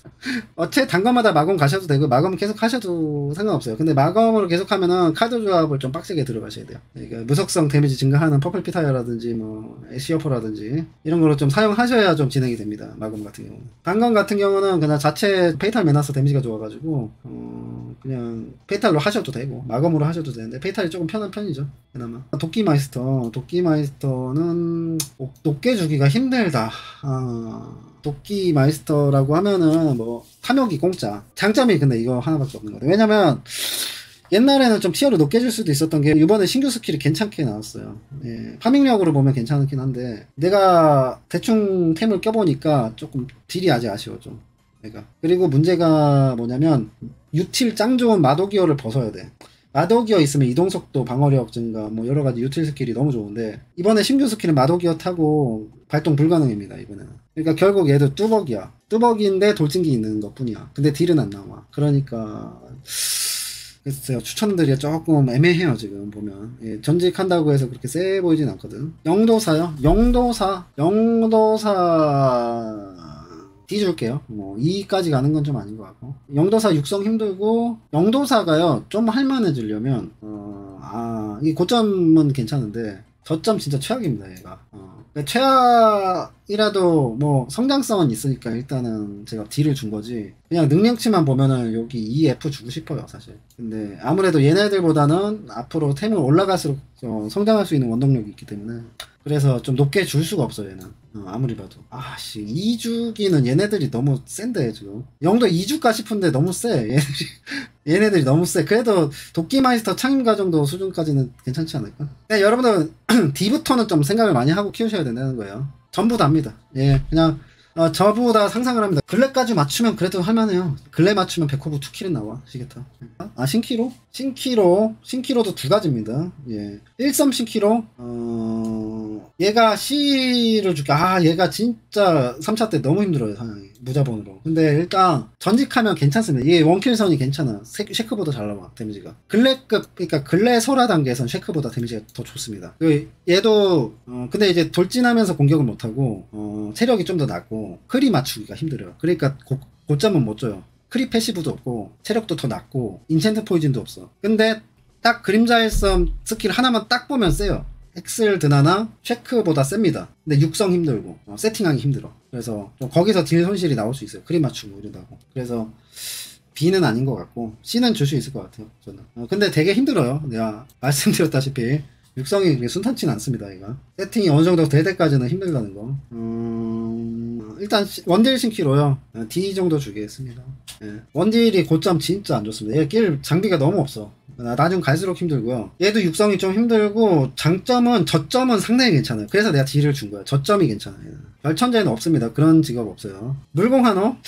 어째 단검마다 마검 가셔도 되고 마검 계속 하셔도 상관없어요. 근데 마검으로 계속 하면은 카드 조합을 좀 빡세게 들어가셔야 돼요. 그러니까 무속성 데미지 증가하는 퍼플 피타이어라든지 뭐 에시어포라든지 이런 거로 좀 사용하셔야 좀 진행이 됩니다. 마검 같은 경우는. 단검 같은 경우는 그냥 자체 페이탈 메나스 데미지가 좋아가지고 어 그냥 페이탈로 하셔도 되고 마검으로 하셔도 되는데 페이탈이 조금 편한 편이죠. 그나마. 도끼 마이스터 도끼 마이스터는 높게 주기가 힘들다. 아, 도끼 마이스터라고 하면은 뭐 탐욕이 공짜. 장점이 근데 이거 하나밖에 없는 거예요. 왜냐면 옛날에는 좀 티어를 높게 줄 수도 있었던 게 이번에 신규 스킬이 괜찮게 나왔어요. 예, 파밍력으로 보면 괜찮긴 한데 내가 대충 템을 껴보니까 조금 딜이 아직 아쉬워 좀. 그러니까. 그리고 문제가 뭐냐면 유틸 짱 좋은 마도기어를 벗어야 돼. 마도기어 있으면 이동속도, 방어력 증가, 뭐 여러가지 유틸 스킬이 너무 좋은데 이번에 신규 스킬은 마도기어 타고 발동 불가능입니다. 이번에는. 그러니까 결국 얘도 뚜벅이야. 뚜벅이인데 돌진기 있는 것 뿐이야. 근데 딜은 안 나와. 그러니까 글쎄요, 추천드리기 조금 애매해요. 지금 보면. 예, 전직한다고 해서 그렇게 세 보이진 않거든. 영도사요? 영도사 영도사 D 줄게요. 뭐 E까지 가는 건 좀 아닌 것 같고. 영도사 육성 힘들고, 영도사가요 좀 할만해지려면 어, 아, 이 고점은 괜찮은데 저점 진짜 최악입니다 얘가. 어, 그러니까 최악이라도 뭐 성장성은 있으니까 일단은 제가 D를 준 거지. 그냥 능력치만 보면은 여기 E, F 주고 싶어요 사실. 근데 아무래도 얘네들보다는 앞으로 템을 올라갈수록 어, 성장할 수 있는 원동력이 있기 때문에 그래서 좀 높게 줄 수가 없어 얘는. 어, 아무리 봐도 아씨 이 주기는 얘네들이 너무 센데 지금 영도 이 주가 싶은데 너무 세 얘네들이. 얘네들이 너무 세. 그래도 도끼마이스터 창임가 정도 수준까지는 괜찮지 않을까? 네, 여러분들 D부터는 좀 생각을 많이 하고 키우셔야 된다는 거예요. 전부 다입니다. 예, 그냥 어, 저부 다 상상을 합니다. 글레까지 맞추면 그래도 할만해요. 글레 맞추면 백호부 투 킬은 나와. 시계타. 아, 신키로? 신키로. 신키로도 두 가지입니다. 예. 일섬 신키로. 어, 얘가 C를 줄게. 아, 얘가 진짜 삼 차 때 너무 힘들어요, 상황이. 무자본으로. 근데 일단, 전직하면 괜찮습니다. 얘 원킬선이 괜찮아. 쉐크보다 잘 나와, 데미지가. 글레급, 그러니까 글레 설화 단계에선 쉐크보다 데미지가 더 좋습니다. 얘도, 어, 근데 이제 돌진하면서 공격을 못하고, 어, 체력이 좀 더 낮고, 크리 맞추기가 힘들어요. 그러니까 고, 고점은 못 줘요. 크리 패시브도 없고 체력도 더 낮고 인챈트 포이즌도 없어. 근데 딱 그림자의 썸 스킬 하나만 딱 보면 세요. 엑셀 드나나 체크보다 셉니다. 근데 육성 힘들고 어, 세팅하기 힘들어. 그래서 좀 거기서 딜 손실이 나올 수 있어요. 크리 맞추고 이러다고. 그래서 B는 아닌 것 같고 C는 줄 수 있을 것 같아요 저는. 어, 근데 되게 힘들어요. 내가 말씀드렸다시피 육성이 순탄치는 않습니다. 얘가 세팅이 어느 정도 될 때까지는 힘들다는 거. 음... 일단 원딜 신키로요 D 정도 주겠습니다. 예. 원딜이 고점 진짜 안 좋습니다. 얘 낄 장비가 너무 없어. 나중 갈수록 힘들고요. 얘도 육성이 좀 힘들고 장점은 저점은 상당히 괜찮아요. 그래서 내가 D를 준 거야. 저점이 괜찮아요. 별천재는 없습니다. 그런 직업 없어요. 물공한호?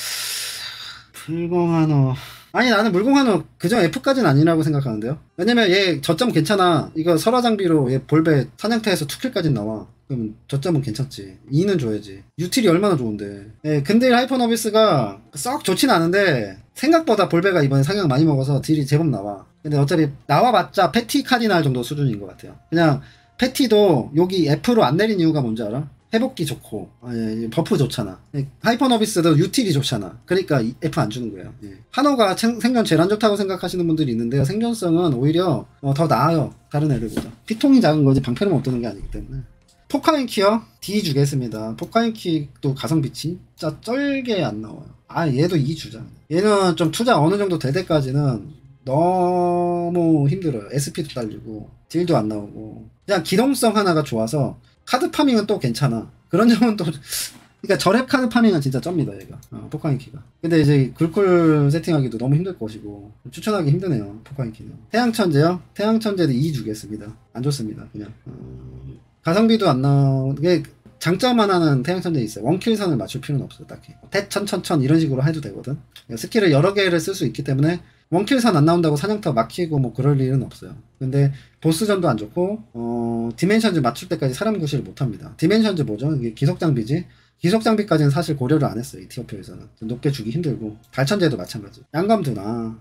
물공한호 아니 나는 물공한호 그저 F까지는 아니라고 생각하는데요. 왜냐면 얘 저점 괜찮아. 이거 설화 장비로 얘 볼베 사냥타에서 투 킬까지 나와. 그럼 저점은 괜찮지. E는 줘야지. 유틸이 얼마나 좋은데. 예, 근데 하이퍼너비스가 썩 좋진 않은데 생각보다 볼베가 이번에 상향 많이 먹어서 딜이 제법 나와. 근데 어차피 나와봤자 패티 카디날 정도 수준인 것 같아요. 그냥 패티도 여기 F로 안 내린 이유가 뭔지 알아? 회복기 좋고 아, 예, 버프 좋잖아. 예, 하이퍼너비스도 유틸이 좋잖아. 그러니까 F 안 주는 거예요. 예. 한호가 생, 생존 제일 안 좋다고 생각하시는 분들이 있는데요. 생존성은 오히려 어, 더 나아요. 다른 애들보다. 피통이 작은 거지 방패를 못 드는 게 아니기 때문에. 포카인키요? D 주겠습니다. 포카인키도 가성비 진짜 쩔게 안 나와요. 아 얘도 E 주자. 얘는 좀 투자 어느 정도 될 때까지는 너무 힘들어요. 에스피도 딸리고 딜도 안 나오고 그냥 기동성 하나가 좋아서 카드 파밍은 또 괜찮아. 그런 점은 또 그러니까 저랩 카드 파밍은 진짜 쩝니다 얘가. 어, 포카인키가. 근데 이제 글쿨 세팅하기도 너무 힘들 것이고 추천하기 힘드네요. 포카인키는. 태양천재요? 태양천재도 E 주겠습니다. 안 좋습니다. 그냥 어, 가성비도 안 나오게 장점 하나는 태양천재 있어요. 원킬선을 맞출 필요는 없어요. 딱히 태천천천 이런 식으로 해도 되거든. 스킬을 여러 개를 쓸 수 있기 때문에 원킬선 안 나온다고 사냥터 막히고 뭐 그럴 일은 없어요. 근데 보스전도 안 좋고 어 디멘션즈 맞출 때까지 사람 구실을 못합니다. 디멘션즈 뭐죠? 이게 기속장비지. 기속장비까지는 사실 고려를 안 했어요. 이 티어표에서는 높게 주기 힘들고 달천재도 마찬가지. 양검두나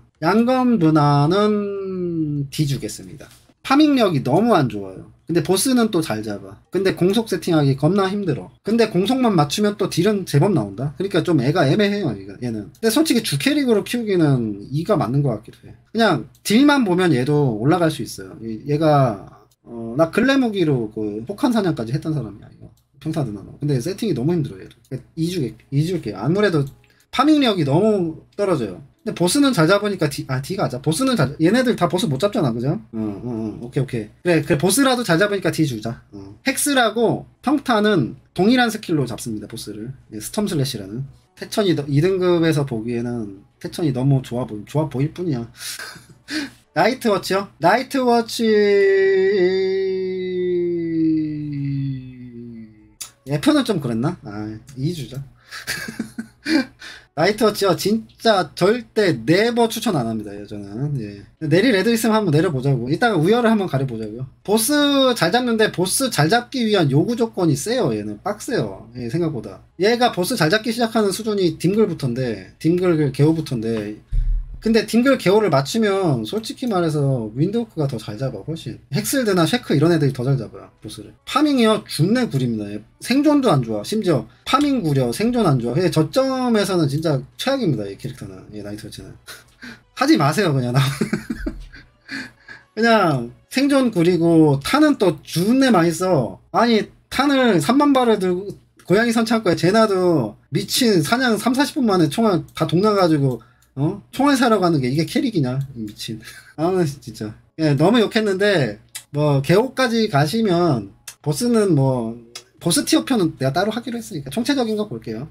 양검두나는 D 주겠습니다. 파밍력이 너무 안 좋아요. 근데 보스는 또 잘 잡아. 근데 공속 세팅하기 겁나 힘들어. 근데 공속만 맞추면 또 딜은 제법 나온다. 그러니까 좀 애가 애매해요 얘는. 근데 솔직히 주캐릭으로 키우기는 E가 맞는 것 같기도 해. 그냥 딜만 보면 얘도 올라갈 수 있어요. 얘가 어, 나 글래무기로 그 폭한 사냥까지 했던 사람이야 이거. 평타드나. 근데 세팅이 너무 힘들어 얘도. E 주게 E 줄게. 아무래도 파밍력이 너무 떨어져요. 근데 보스는 잘 잡으니까 D, 아, D가 하자. 보스는 잘, 얘네들 다 보스 못 잡잖아, 그죠? 어, 어, 어, 오케이, 오케이. 그래, 그래, 보스라도 잘 잡으니까 D 주자. 어. 헥스라고 평타는 동일한 스킬로 잡습니다, 보스를. 예, 스톰 슬래시라는. 태천이 이 등급에서 보기에는 태천이 너무 좋아 보이, 좋아 보일 뿐이야. 나이트워치요? 나이트워치, F는 좀 그랬나? 아, E 주자. 나이트워치요 진짜 절대 네버 추천 안 합니다. 저는. 예. 내릴 애들 있으면 한번 내려보자고. 이따가 우열을 한번 가려보자고요. 보스 잘 잡는데 보스 잘 잡기 위한 요구 조건이 세요. 얘는 빡세요. 예, 생각보다. 얘가 보스 잘 잡기 시작하는 수준이 딤글부터인데 딤글 개우부터인데 근데 딩글 개호를 맞추면 솔직히 말해서 윈드호크가 더 잘 잡아. 훨씬 헥슬드나 쉐크 이런 애들이 더 잘 잡아요 보스를. 파밍이요 준내 구립니다. 얘. 생존도 안 좋아. 심지어 파밍 구려 생존 안 좋아. 근데 저점에서는 진짜 최악입니다 이 캐릭터는. 이 나이트워치는 하지 마세요 그냥. 그냥 생존 구리고 탄은 또 준내 많이 써. 아니 탄을 삼만 발을 들고 고양이 선창고에 제나도 미친 사냥 삼, 사십 분 만에 총알 다 동나가지고 어? 총알 사러 가는 게 이게 캐릭이냐 미친. 아 진짜 예, 너무 욕했는데 뭐 개호까지 가시면 보스는 뭐 보스 티어 편은 내가 따로 하기로 했으니까 총체적인 거 볼게요.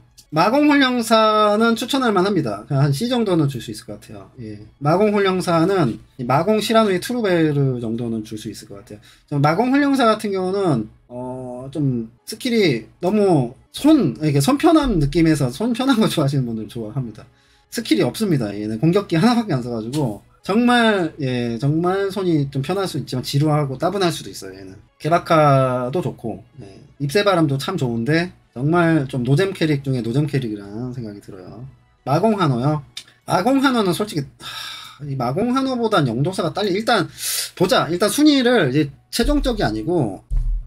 마공훈령사는 추천할 만합니다. 한 C 정도는 줄 수 있을 것 같아요. 예. 마공훈령사는 마공 시라누이 트루베르 정도는 줄 수 있을 것 같아요. 마공훈령사 같은 경우는 어, 좀 스킬이 너무 손 이렇게 손편한 느낌에서 손편한 거 좋아하시는 분들 좋아합니다. 스킬이 없습니다. 얘는 공격기 하나밖에 안 써가지고 정말 예 정말 손이 좀 편할 수 있지만 지루하고 따분할 수도 있어요. 얘는 개바카도 좋고 예, 입새바람도 참 좋은데 정말 좀 노잼 캐릭 중에 노잼 캐릭이라는 생각이 들어요. 마공한호요. 마공한호는 솔직히 하, 이 마공한호보단 영도사가 딸리. 일단 보자. 일단 순위를 이제 최종적이 아니고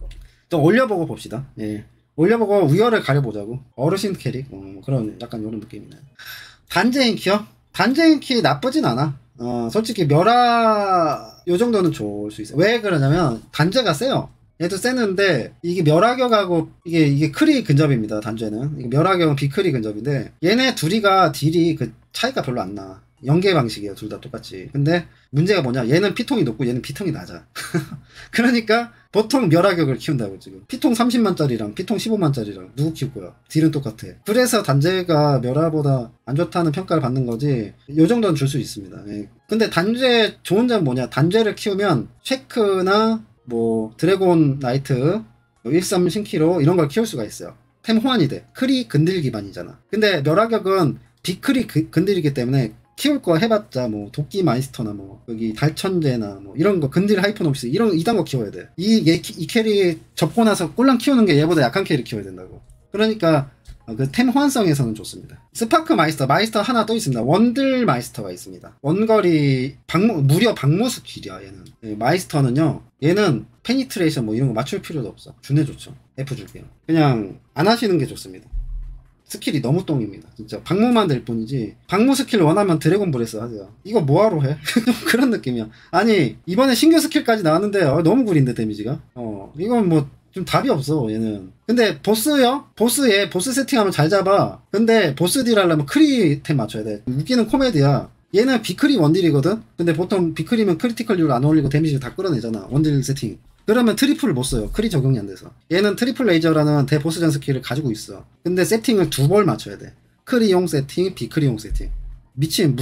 좀 올려보고 봅시다. 예. 올려보고 우열을 가려보자고. 어르신 캐릭 어, 그런 약간 이런 느낌이네. 단제인키요? 단제인키 나쁘진 않아. 어, 솔직히 멸화 요 정도는 좋을 수 있어. 왜 그러냐면 단제가 세요. 얘도 세는데 이게 멸화격하고 이게 이게 크리 근접입니다. 단제는 이게 멸화격은 비크리 근접인데 얘네 둘이가 딜이 그 차이가 별로 안 나. 연계 방식이에요. 둘 다 똑같이. 근데 문제가 뭐냐? 얘는 피통이 높고 얘는 피통이 낮아. 그러니까 보통 멸화격을 키운다고 지금. 피통 삼십만짜리랑 피통 십오만짜리랑 누구 키울 거야? 딜은 똑같아. 그래서 단제가 멸화보다 안 좋다는 평가를 받는 거지. 요 정도는 줄 수 있습니다. 예. 근데 단제 좋은 점은 뭐냐? 단제를 키우면 쉐크나 뭐 드래곤 나이트, 일삼 신키로 이런 걸 키울 수가 있어요. 템 호환이 돼. 크리 근딜 기반이잖아. 근데 멸화격은 비크리 그, 근딜이기 때문에 키울 거 해봤자 뭐 도끼 마이스터나 뭐 여기 달천재나 뭐 이런 거 근딜 하이퍼노미스 이런 이딴 거 키워야 돼. 이, 얘, 이 캐릭 접고 나서 꼴랑 키우는 게 얘보다 약한 캐릭 키워야 된다고. 그러니까 그 템 호환성에서는 좋습니다. 스파크 마이스터 마이스터 하나 또 있습니다. 원들 마이스터가 있습니다. 원거리 박무, 무려 박무수 길이야 얘는. 예, 마이스터는요 얘는 페니트레이션 뭐 이런 거 맞출 필요도 없어. 준해 좋죠. F 줄게요. 그냥 안 하시는 게 좋습니다. 스킬이 너무 똥입니다. 진짜 박무만 될 뿐이지. 박무 스킬 원하면 드래곤 브레스 하세요. 이거 뭐하러 해? 그런 느낌이야. 아니 이번에 신규 스킬까지 나왔는데 어, 너무 구린데 데미지가. 어 이건 뭐 좀 답이 없어 얘는. 근데 보스요? 보스에 보스 세팅하면 잘 잡아. 근데 보스 딜 하려면 크리 템 맞춰야 돼. 웃기는 코미디야. 얘는 비크리 원딜이거든? 근데 보통 비크리면 크리티컬 딜을 안 올리고 데미지를 다 끌어내잖아. 원딜 세팅. 그러면 트리플을 못 써요. 크리 적용이 안 돼서. 얘는 트리플 레이저라는 대보스전 스킬을 가지고 있어. 근데 세팅을 두 벌 맞춰야 돼. 크리용 세팅, 비크리용 세팅. 미친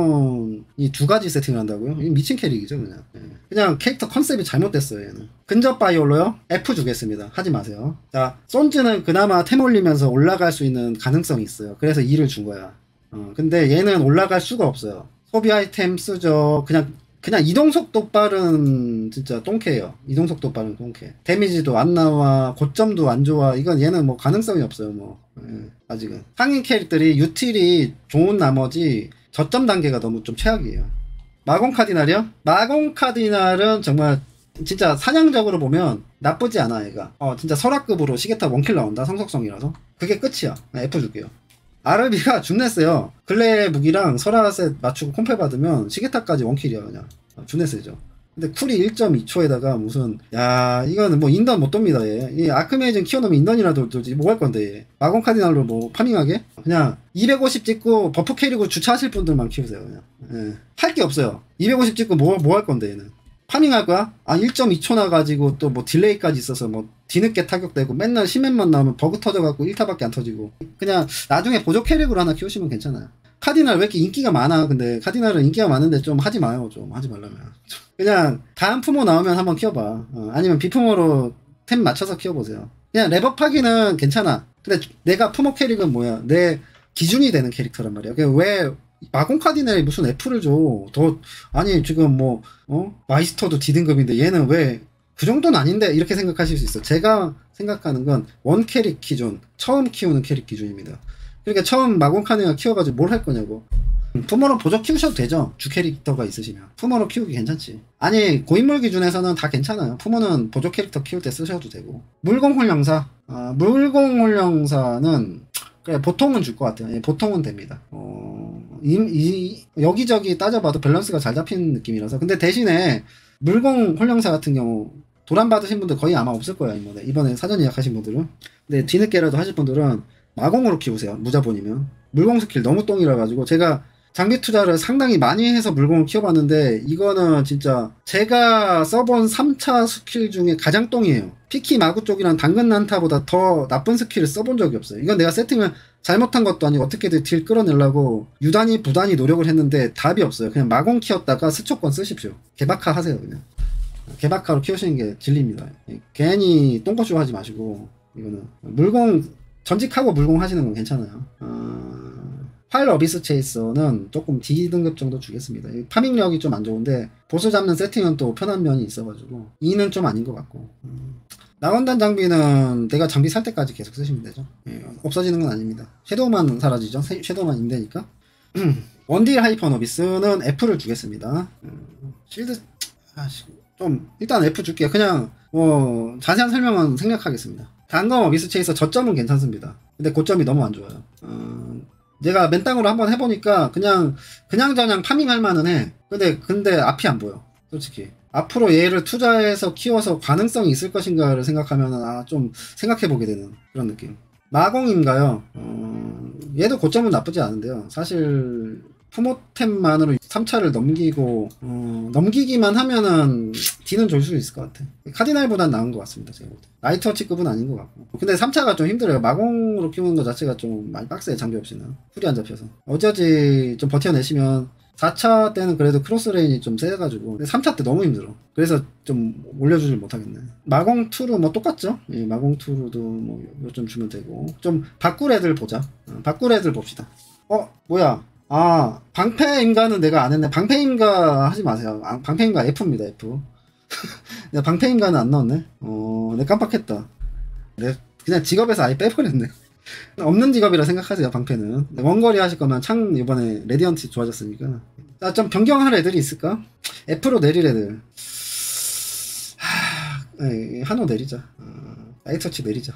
무자본이 두 가지 세팅을 한다고요? 이 미친 캐릭이죠 그냥. 그냥 캐릭터 컨셉이 잘못됐어요 얘는. 근접 바이올로요? F 주겠습니다. 하지 마세요. 자, 손즈는 그나마 템 올리면서 올라갈 수 있는 가능성이 있어요. 그래서 이를 준 거야. 어, 근데 얘는 올라갈 수가 없어요. 소비 아이템 쓰죠. 그냥 그냥 이동속도 빠른 진짜 똥캐예요. 이동속도 빠른 똥캐. 데미지도 안 나와. 고점도 안 좋아. 이건 얘는 뭐 가능성이 없어요. 뭐 예, 아직은. 상인 캐릭들이 유틸이 좋은 나머지 저점 단계가 너무 좀 최악이에요. 마공 카디날이요? 마공 카디날은 정말 진짜 사냥적으로 보면 나쁘지 않아 얘가. 어 진짜 설화급으로 시계탑 원킬 나온다. 성속성이라서. 그게 끝이야. F 줄게요. 아르비가 준네스요. 근래 무기랑 설화셋 맞추고 콤페 받으면 시계탑까지 원킬이야 그냥. 준네스죠. 근데 쿨이 일 점 이 초에다가 무슨 야 이거는 뭐 인던 못 돕니다 얘. 이 아크메이징 키워놓으면 인던이라도 돌지 뭐 할 건데 얘. 마공 카디날로 뭐 파밍하게? 그냥 이백오십 찍고 버프 캐리고 주차하실 분들만 키우세요 그냥. 예. 할 게 없어요. 이백오십 찍고 뭐 뭐 할 건데 얘는. 파밍할 거야? 아 일 점 이 초 나가지고 또 뭐 딜레이까지 있어서 뭐 뒤늦게 타격되고 맨날 심해만 나오면 버그 터져갖고 일 타밖에 안 터지고. 그냥 나중에 보조 캐릭으로 하나 키우시면 괜찮아요. 카디날 왜 이렇게 인기가 많아? 근데 카디날은 인기가 많은데 좀 하지 마요. 좀 하지 말라면. 그냥 다음 품어 나오면 한번 키워봐. 어, 아니면 비품어로 템 맞춰서 키워보세요. 그냥 랩업하기는 괜찮아. 근데 내가 품어 캐릭은 뭐야? 내 기준이 되는 캐릭터란 말이야. 왜 마공 카디넬이 무슨 F를 줘? 더 아니 지금 뭐 어? 마이스터도 D등급인데 얘는 왜 그 정도는 아닌데 이렇게 생각하실 수 있어. 제가 생각하는 건 원 캐릭 기준, 처음 키우는 캐릭 기준입니다. 그러니까 처음 마공 카디넬 키워가지고 뭘 할 거냐고. 푸모로 보조 키우셔도 되죠. 주 캐릭터가 있으시면. 푸모로 키우기 괜찮지. 아니 고인물 기준에서는 다 괜찮아요. 푸모는 보조 캐릭터 키울 때 쓰셔도 되고. 물공훈령사. 아, 물공훈령사는 그래 보통은 줄 것 같아요. 예, 보통은 됩니다. 어, 이, 이, 여기저기 따져봐도 밸런스가 잘 잡히는 느낌이라서. 근데 대신에 물공훈령사 같은 경우 도란 받으신 분들 거의 아마 없을 거예요. 이번에, 이번에 사전 예약하신 분들은. 근데 뒤늦게라도 하실 분들은 마공으로 키우세요. 무자본이면. 물공 스킬 너무 똥이라 가지고 제가 장비 투자를 상당히 많이 해서 물공을 키워봤는데 이거는 진짜 제가 써본 삼 차 스킬 중에 가장 똥이에요. 피키 마구 쪽이랑 당근 난타보다 더 나쁜 스킬을 써본 적이 없어요. 이건 내가 세팅을 잘못한 것도 아니고 어떻게든 딜 끌어내려고 유단히 부단히 노력을 했는데 답이 없어요. 그냥 마공 키웠다가 스초권 쓰십시오. 개박화 하세요. 그냥 개박화로 키우시는 게 진리입니다. 괜히 똥꼬쇼 하지 마시고 이거는 물공 전직하고 물공 하시는 건 괜찮아요. 어... 파일 어비스 체이서는 조금 D 등급 정도 주겠습니다. 파밍력이 좀 안 좋은데 보스 잡는 세팅은 또 편한 면이 있어가지고 E는 좀 아닌 것 같고. 음. 나원단 장비는 내가 장비 살 때까지 계속 쓰시면 되죠. 예, 없어지는 건 아닙니다. 섀도우만 사라지죠. 섀도우만 임대니까. 원딜 하이퍼 너비스는 F를 주겠습니다. 음, 실드 아, 좀 일단 F 줄게요. 그냥 뭐 자세한 설명은 생략하겠습니다. 단검 어비스 체이서 저점은 괜찮습니다. 근데 고점이 너무 안 좋아요. 어, 내가 맨땅으로 한번 해보니까 그냥 그냥 저냥 파밍할 만은 해. 근데 근데 앞이 안 보여. 솔직히 앞으로 얘를 투자해서 키워서 가능성이 있을 것인가를 생각하면 아 좀 생각해보게 되는 그런 느낌. 마공인가요? 어, 얘도 고점은 나쁘지 않은데요. 사실 푸모템만으로 삼 차를 넘기고 어, 넘기기만 하면은 D는 줄 수 있을 것 같아. 카디날보단 나은 것 같습니다. 제가 볼 때. 라이트워치급은 아닌 것 같고. 근데 삼 차가 좀 힘들어요. 마공으로 키우는 것 자체가 좀 많이 빡세요. 장비 없이는. 풀이 안 잡혀서. 어쩌지 좀 버텨내시면 사 차 때는 그래도 크로스레인이 좀 세가지고 삼 차 때 너무 힘들어. 그래서 좀 올려주질 못하겠네. 마공이로 뭐 똑같죠? 예, 마공이로도 뭐 요점 주면 되고. 좀 바꿀 애들 보자. 어, 바꿀 애들 봅시다. 어 뭐야 아 방패임가는 내가 안 했네. 방패임가 하지 마세요. 아, 방패임가 F입니다. F. 내가 방패임가는 안 넣었네. 어 내가 깜빡했다. 내가 그냥 직업에서 아예 빼버렸네. 없는 직업이라 생각하세요. 방패는 원거리 하실 거면 창 이번에 레디언트 좋아졌으니까. 자, 좀 변경할 애들이 있을까? F로 내릴 애들. 하... 에이, 한호 내리자. 어, 나이터치 내리자.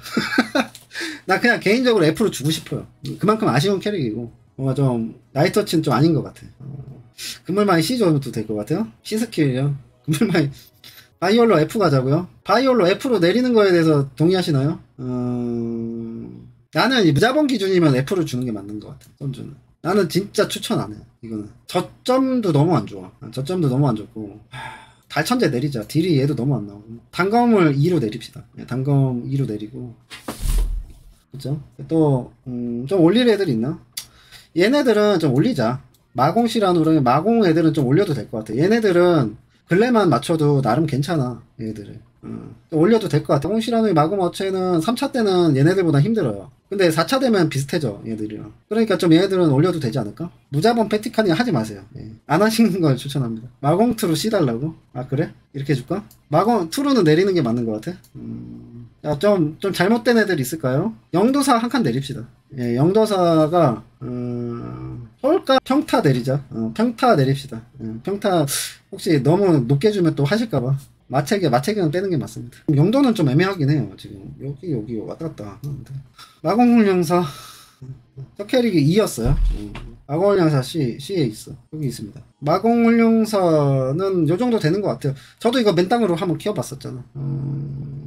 나 그냥 개인적으로 F로 주고 싶어요. 그만큼 아쉬운 캐릭이고 뭔가 좀 나이터치는 좀 아닌 것 같아. 어, 그물망이 C 줘도 될 것 같아요. C 스킬이요. 그물망이 바이올로 F 가자고요. 바이올로 F로 내리는 거에 대해서 동의하시나요? 어... 나는 이 무자본 기준이면 F를 주는 게 맞는 것 같아. 선주는. 나는 진짜 추천 안 해. 이거는. 저점도 너무 안 좋아. 저점도 너무 안 좋고. 달천재 내리자. 딜이 얘도 너무 안 나오고. 단검을 E로 내립시다. 네, 단검 E로 내리고. 그쵸? 또, 음, 좀 올릴 애들 있나? 얘네들은 좀 올리자. 마공 시라노랑 마공 애들은 좀 올려도 될 것 같아. 얘네들은 근래만 맞춰도 나름 괜찮아. 얘네들은. 음, 올려도 될 것 같아. 홍시라노의 마금 어체는 삼 차 때는 얘네들보다 힘들어요. 근데 사 차 되면 비슷해져 얘네들이랑. 그러니까 좀 얘네들은 올려도 되지 않을까? 무자본 패티카니 하지 마세요. 예. 안 하시는 걸 추천합니다. 마공투로 C 달라고? 아 그래? 이렇게 해줄까? 마공투로는 내리는 게 맞는 것 같아. 음... 야, 좀, 좀 잘못된 애들 있을까요? 영도사 한 칸 내립시다. 예, 영도사가 음... 서울가 평타 내리자. 어, 평타 내립시다. 예, 평타 혹시 너무 높게 주면 또 하실까봐. 마체계, 마체계는 빼는 게 맞습니다. 용도는 좀 애매하긴 해요. 지금 여기 여기 왔다 갔다 하는데. 마공훈령사 저 캐릭이 E였어요. 마공훈령사 C, C에 있어. 여기 있습니다. 마공훈령사는 요 정도 되는 것 같아요. 저도 이거 맨땅으로 한번 키워봤었잖아. 음,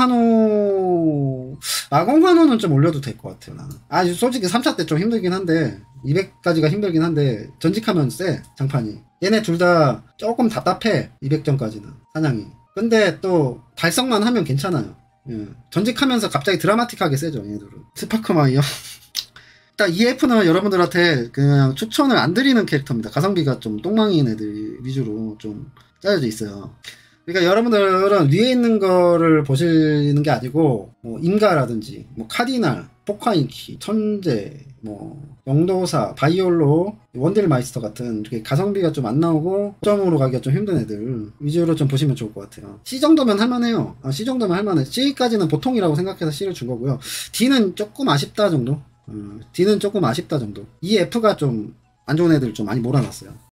마공한호 마공한호는 좀 올려도 될 것 같아요. 나는. 아 솔직히 삼 차 때 좀 힘들긴 한데 이백까지가 힘들긴 한데 전직하면 세 장판이. 얘네 둘 다 조금 답답해. 이백 점까지는 사냥이. 근데 또 달성만 하면 괜찮아요. 예. 전직하면서 갑자기 드라마틱하게 세죠 얘네들은. 스파크마이어 일단 이에프는 여러분들한테 그냥 추천을 안 드리는 캐릭터입니다. 가성비가 좀 똥망인 애들 위주로 좀 짜여져 있어요. 그러니까 여러분들은 위에 있는 거를 보시는 게 아니고 뭐 인가라든지 뭐 카디날, 포카인키, 천재, 뭐 영도사, 바이올로, 원딜 마이스터 같은 이렇게 가성비가 좀 안 나오고 점으로 가기가 좀 힘든 애들 위주로 좀 보시면 좋을 것 같아요. C 정도면 할만해요. 아, C 정도면 할만해. C까지는 보통이라고 생각해서 C를 준 거고요. D는 조금 아쉽다 정도. 음, D는 조금 아쉽다 정도. 이 F가 좀 안 좋은 애들 좀 많이 몰아놨어요.